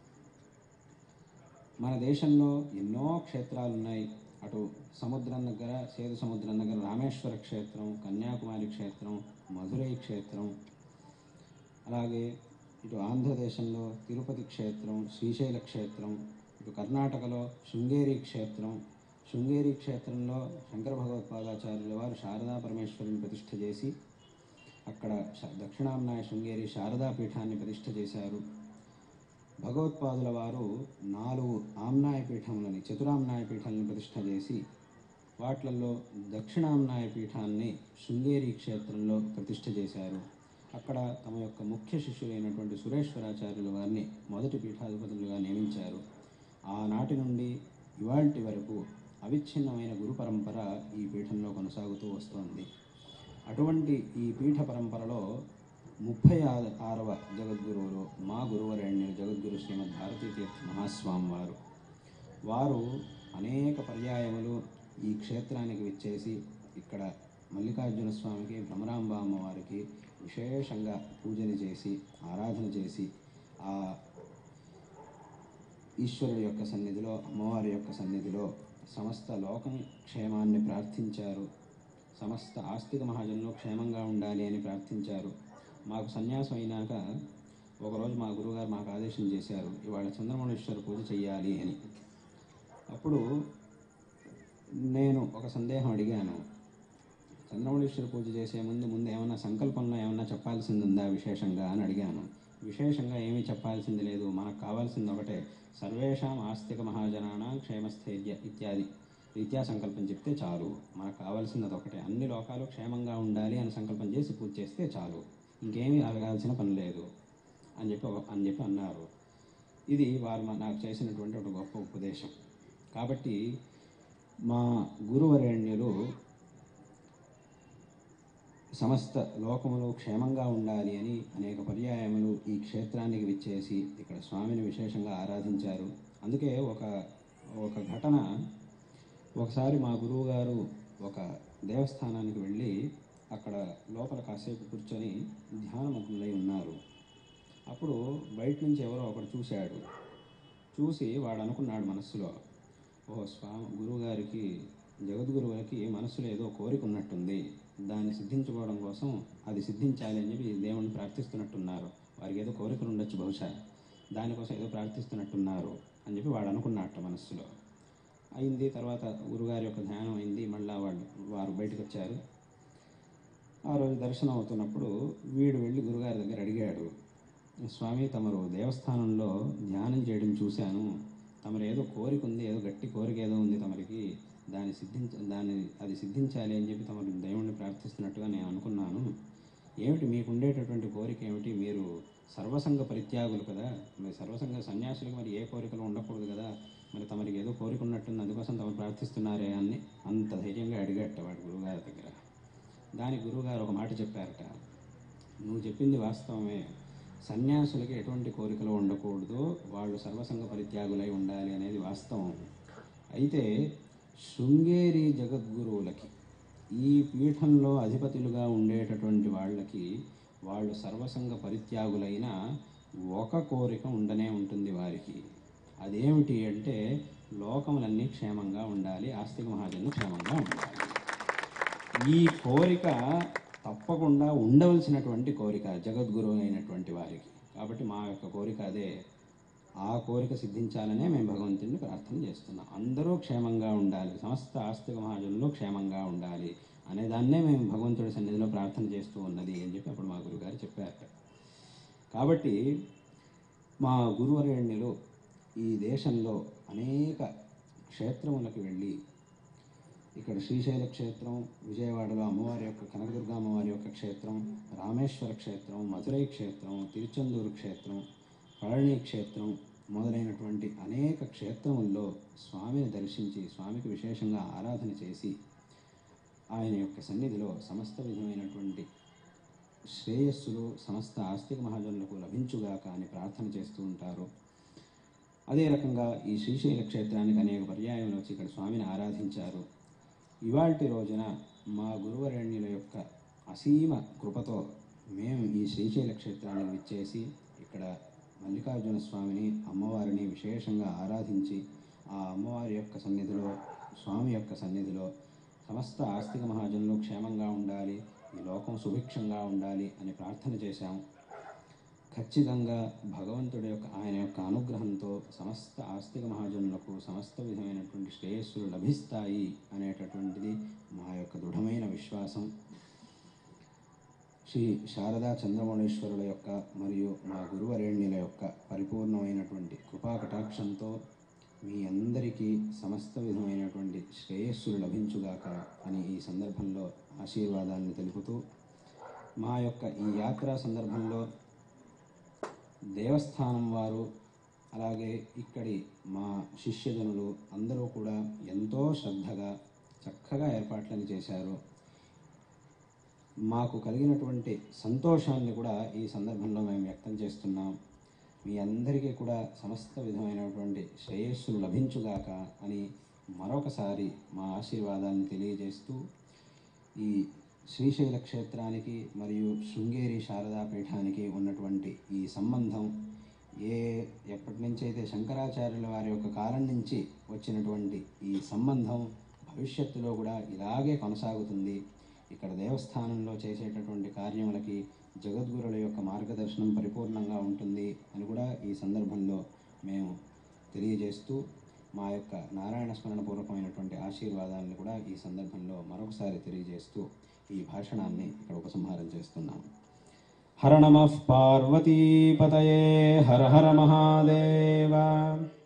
మన దేశంలో ఎన్నో క్షేత్రాలు ఉన్నాయి. అటు సముద్రం దగ్గర, సేదు సముద్రం దగ్గర రామేశ్వర క్షేత్రం, కన్యాకుమారి క్షేత్రం, మధురై క్షేత్రం, అలాగే ఇటు ఆంధ్రదేశంలో తిరుపతి క్షేత్రం, శ్రీశైల క్షేత్రం, ఇటు కర్ణాటకలో శృంగేరి క్షేత్రం. శృంగేరి క్షేత్రంలో శంకర భగవత్పాదాచార్యుల వారు శారదా పరమేశ్వరిని ప్రతిష్ఠ చేసి అక్కడ దక్షిణాంనాయ శృంగేరి శారదా పీఠాన్ని ప్రతిష్ఠ చేశారు. భగవత్పాదుల వారు నాలుగు ఆమ్నాయ పీఠములని, చతురామ్నాయ పీఠాలను ప్రతిష్ఠ చేసి వాట్లలో దక్షిణామ్నాయ పీఠాన్ని శృంగేరి క్షేత్రంలో ప్రతిష్ఠ చేశారు. అక్కడ తమ యొక్క ముఖ్య శిష్యులైనటువంటి సురేశ్వరాచార్యుల వారిని మొదటి పీఠాధిపతులుగా నియమించారు. ఆనాటి నుండి ఇవాల్టి వరకు అవిచ్ఛిన్నమైన గురు పరంపర ఈ పీఠంలో కొనసాగుతూ వస్తోంది. అటువంటి ఈ పీఠ పరంపరలో ముప్పై ఆరవ జగద్గురువులు మా గురువరేణ్యులు జగద్గురు శ్రీమద్ భారతీ తీర్థ మహాస్వామి వారు వారు అనేక పర్యాయములు ఈ క్షేత్రానికి విచ్చేసి ఇక్కడ మల్లికార్జున స్వామికి, భ్రమరాంబ అమ్మవారికి విశేషంగా పూజలు చేసి ఆరాధన చేసి ఆ ఈశ్వరుడి యొక్క సన్నిధిలో, అమ్మవారి యొక్క సన్నిధిలో సమస్త లోకం క్షేమాన్ని ప్రార్థించారు. సమస్త ఆస్తిక మహాజనులు క్షేమంగా ఉండాలి అని ప్రార్థించారు. మాకు సన్యాసం అయినాక ఒకరోజు మా గురువుగారు మాకు ఆదేశం చేశారు, ఇవాళ చంద్రమౌళీశ్వర పూజ చెయ్యాలి అని. అప్పుడు నేను ఒక సందేహం అడిగాను. చంద్రమౌళీశ్వర పూజ చేసే ముందు ముందు ఏమన్నా సంకల్పంలో ఏమన్నా చెప్పాల్సింది ఉందా విశేషంగా అని అడిగాను. విశేషంగా ఏమీ చెప్పాల్సింది లేదు, మనకు కావాల్సింది ఒకటే, సర్వేషాం ఆస్తిక మహాజనానాం క్షేమస్థైర్య ఇత్యాది రీత్యా సంకల్పం చెప్తే చాలు. మనకు కావాల్సింది అదొకటే, అన్ని లోకాలు క్షేమంగా ఉండాలి అని సంకల్పం చేసి పూజ చేస్తే చాలు, ఇంకేమీ అడగాల్సిన పని లేదు అని చెప్పి అని చెప్పి అన్నారు. ఇది వారు నాకు చేసినటువంటి ఒక గొప్ప ఉపదేశం. కాబట్టి మా గురువరేణ్యులు సమస్త లోకములు క్షేమంగా ఉండాలి అని అనేక పర్యాయములు ఈ క్షేత్రానికి విచ్చేసి ఇక్కడ స్వామిని విశేషంగా ఆరాధించారు. అందుకే ఒక ఒక ఘటన, ఒకసారి మా గురువు గారు ఒక దేవస్థానానికి వెళ్ళి అక్కడ లోపల కాసేపు కూర్చొని ధ్యానమగ్నులై ఉన్నారు. అప్పుడు బయట నుంచి ఎవరో ఒకడు చూశాడు. చూసి వాడు అనుకున్నాడు మనస్సులో, ఓ స్వామి గురువుగారికి జగద్గురువులకి మనస్సులో ఏదో కోరిక ఉన్నట్టుంది, దాన్ని సిద్ధించుకోవడం కోసం అది సిద్ధించాలి అని చెప్పి దేవుణ్ణి ప్రార్థిస్తున్నట్టున్నారు, వారికి ఏదో కోరికలు ఉండొచ్చు బహుశా, దానికోసం ఏదో ప్రార్థిస్తున్నట్టున్నారు అని చెప్పి వాడు అనుకున్నట్ట మనస్సులో. అయింది. తర్వాత గురుగారి యొక్క ధ్యానం అయింది. మళ్ళీ వాళ్ళు వారు బయటకు వచ్చారు. ఆ రోజు దర్శనం అవుతున్నప్పుడు వీడు వెళ్ళి గురుగారి దగ్గర అడిగాడు, స్వామి తమరు దేవస్థానంలో ధ్యానం చేయడం చూశాను, తమరు ఏదో కోరిక ఉంది, ఏదో గట్టి కోరిక ఏదో ఉంది తమరికి, దాన్ని సిద్ధించ దాన్ని అది సిద్ధించాలి అని చెప్పి తమరు దేవుణ్ణి ప్రార్థిస్తున్నట్టుగా నేను అనుకున్నాను. ఏమిటి మీకు ఉండేటటువంటి కోరిక ఏమిటి? మీరు సర్వసంగ పరిత్యాగులు కదా, మరి సర్వసంగ సన్యాసులకు మరి ఏ కోరికలు ఉండకూడదు కదా, మరి తమరికి ఏదో కోరిక ఉన్నట్టుంది, అందుకోసం తమరు ప్రార్థిస్తున్నారే అని అంత ధైర్యంగా అడిగట్ట వాడు గురువుగారి దగ్గర. దానికి గురువుగారు ఒక మాట చెప్పారట, నువ్వు చెప్పింది వాస్తవమే, సన్యాసులకి ఎటువంటి కోరికలు ఉండకూడదు, వాళ్ళు సర్వసంగ పరిత్యాగులై ఉండాలి అనేది వాస్తవం. అయితే శృంగేరి జగద్గురువులకి, ఈ పీఠంలో అధిపతులుగా ఉండేటటువంటి వాళ్ళకి, వాళ్ళు సర్వసంగ పరిత్యాగులైన ఒక కోరిక ఉండనే ఉంటుంది వారికి. అదేమిటి అంటే లోకములన్నీ క్షేమంగా ఉండాలి, ఆస్తిక మహాజనులు క్షేమంగా ఉండాలి. ఈ కోరిక తప్పకుండా ఉండవలసినటువంటి కోరిక జగద్గురువు అయినటువంటి వారికి. కాబట్టి మా యొక్క కోరిక అదే. ఆ కోరిక సిద్ధించాలనే మేము భగవంతుడిని ప్రార్థన చేస్తున్నాం. అందరూ క్షేమంగా ఉండాలి, సమస్త ఆస్తిక మహాజనులు క్షేమంగా ఉండాలి అనేదాన్నే మేము భగవంతుడి సన్నిధిలో ప్రార్థన చేస్తూ ఉన్నది అని చెప్పి అప్పుడు మా గురుగారు చెప్పారట. కాబట్టి మా గురువరేణ్యులు ఈ దేశంలో అనేక క్షేత్రములకు వెళ్ళి, ఇక్కడ శ్రీశైల క్షేత్రం, విజయవాడలో అమ్మవారి యొక్క కనకదుర్గ అమ్మవారి యొక్క క్షేత్రం, రామేశ్వర క్షేత్రం, మధురై క్షేత్రం, తిరుచెందూరు క్షేత్రం, పళని క్షేత్రం మొదలైనటువంటి అనేక క్షేత్రముల్లో స్వామిని దర్శించి స్వామికి విశేషంగా ఆరాధన చేసి ఆయన యొక్క సన్నిధిలో సమస్త విధమైనటువంటి శ్రేయస్సులు సమస్త ఆస్తిక మహాజనులకు లభించుగాక అని ప్రార్థన చేస్తూ ఉంటారు. అదే రకంగా ఈ శ్రీశైల క్షేత్రానికి అనేక పర్యాయములు వచ్చి ఇక్కడ స్వామిని ఆరాధించారు. ఇవాల్టి రోజున మా గురువరేణ్యుల యొక్క అసీమ కృపతో మేము ఈ శ్రీశైల క్షేత్రానికి విచ్చేసి ఇక్కడ మల్లికార్జున స్వామిని అమ్మవారిని విశేషంగా ఆరాధించి ఆ అమ్మవారి యొక్క సన్నిధిలో, స్వామి యొక్క సన్నిధిలో సమస్త ఆస్తిక మహాజనులు క్షేమంగా ఉండాలి, ఈ లోకం సుభిక్షంగా ఉండాలి అని ప్రార్థన చేశాము. ఖచ్చితంగా భగవంతుడి యొక్క ఆయన యొక్క అనుగ్రహంతో సమస్త ఆస్తిక మహాజనులకు సమస్త విధమైనటువంటి శ్రేయస్సులు లభిస్తాయి అనేటటువంటిది మా యొక్క దృఢమైన విశ్వాసం. శ్రీ శారదా చంద్రమౌళీశ్వరుల యొక్క మరియు మా గురువరేణ్యుల యొక్క పరిపూర్ణమైనటువంటి కృపా కటాక్షంతో మీ అందరికీ సమస్త విధమైనటువంటి శ్రేయస్సులు లభించుగాక అని ఈ సందర్భంలో ఆశీర్వాదాన్ని తెలుపుతూ, మా యొక్క ఈ యాత్రా సందర్భంలో దేవస్థానం వారు అలాగే ఇక్కడి మా శిష్యజనులు అందరూ కూడా ఎంతో శ్రద్ధగా చక్కగా ఏర్పాట్లను చేశారు. మాకు కలిగినటువంటి సంతోషాన్ని కూడా ఈ సందర్భంలో మేము వ్యక్తం చేస్తున్నాం. మీ అందరికీ కూడా సమస్త విధమైనటువంటి శ్రేయస్సులు లభించుగాక అని మరొకసారి మా ఆశీర్వాదాన్ని తెలియజేస్తూ, ఈ శ్రీశైల క్షేత్రానికి మరియు శృంగేరి శారదా పీఠానికి ఉన్నటువంటి ఈ సంబంధం ఏ ఎప్పటి నుంచి అయితే శంకరాచార్యుల వారి యొక్క కాలం నుంచి వచ్చినటువంటి ఈ సంబంధం భవిష్యత్తులో కూడా ఇలాగే కొనసాగుతుంది. ఇక్కడ దేవస్థానంలో చేసేటటువంటి కార్యములకి జగద్గురుల యొక్క మార్గదర్శనం పరిపూర్ణంగా ఉంటుంది అని కూడా ఈ సందర్భంలో మేము తెలియజేస్తూ, మా యొక్క నారాయణ స్మరణ పూర్వకమైనటువంటి ఆశీర్వాదాలను కూడా ఈ సందర్భంలో మరొకసారి తెలియజేస్తూ ఈ భాషణాన్ని ఇక్కడ ఉపసంహారం చేస్తున్నాం. హర నమః పార్వతీపతయే, హర హర మహాదేవ.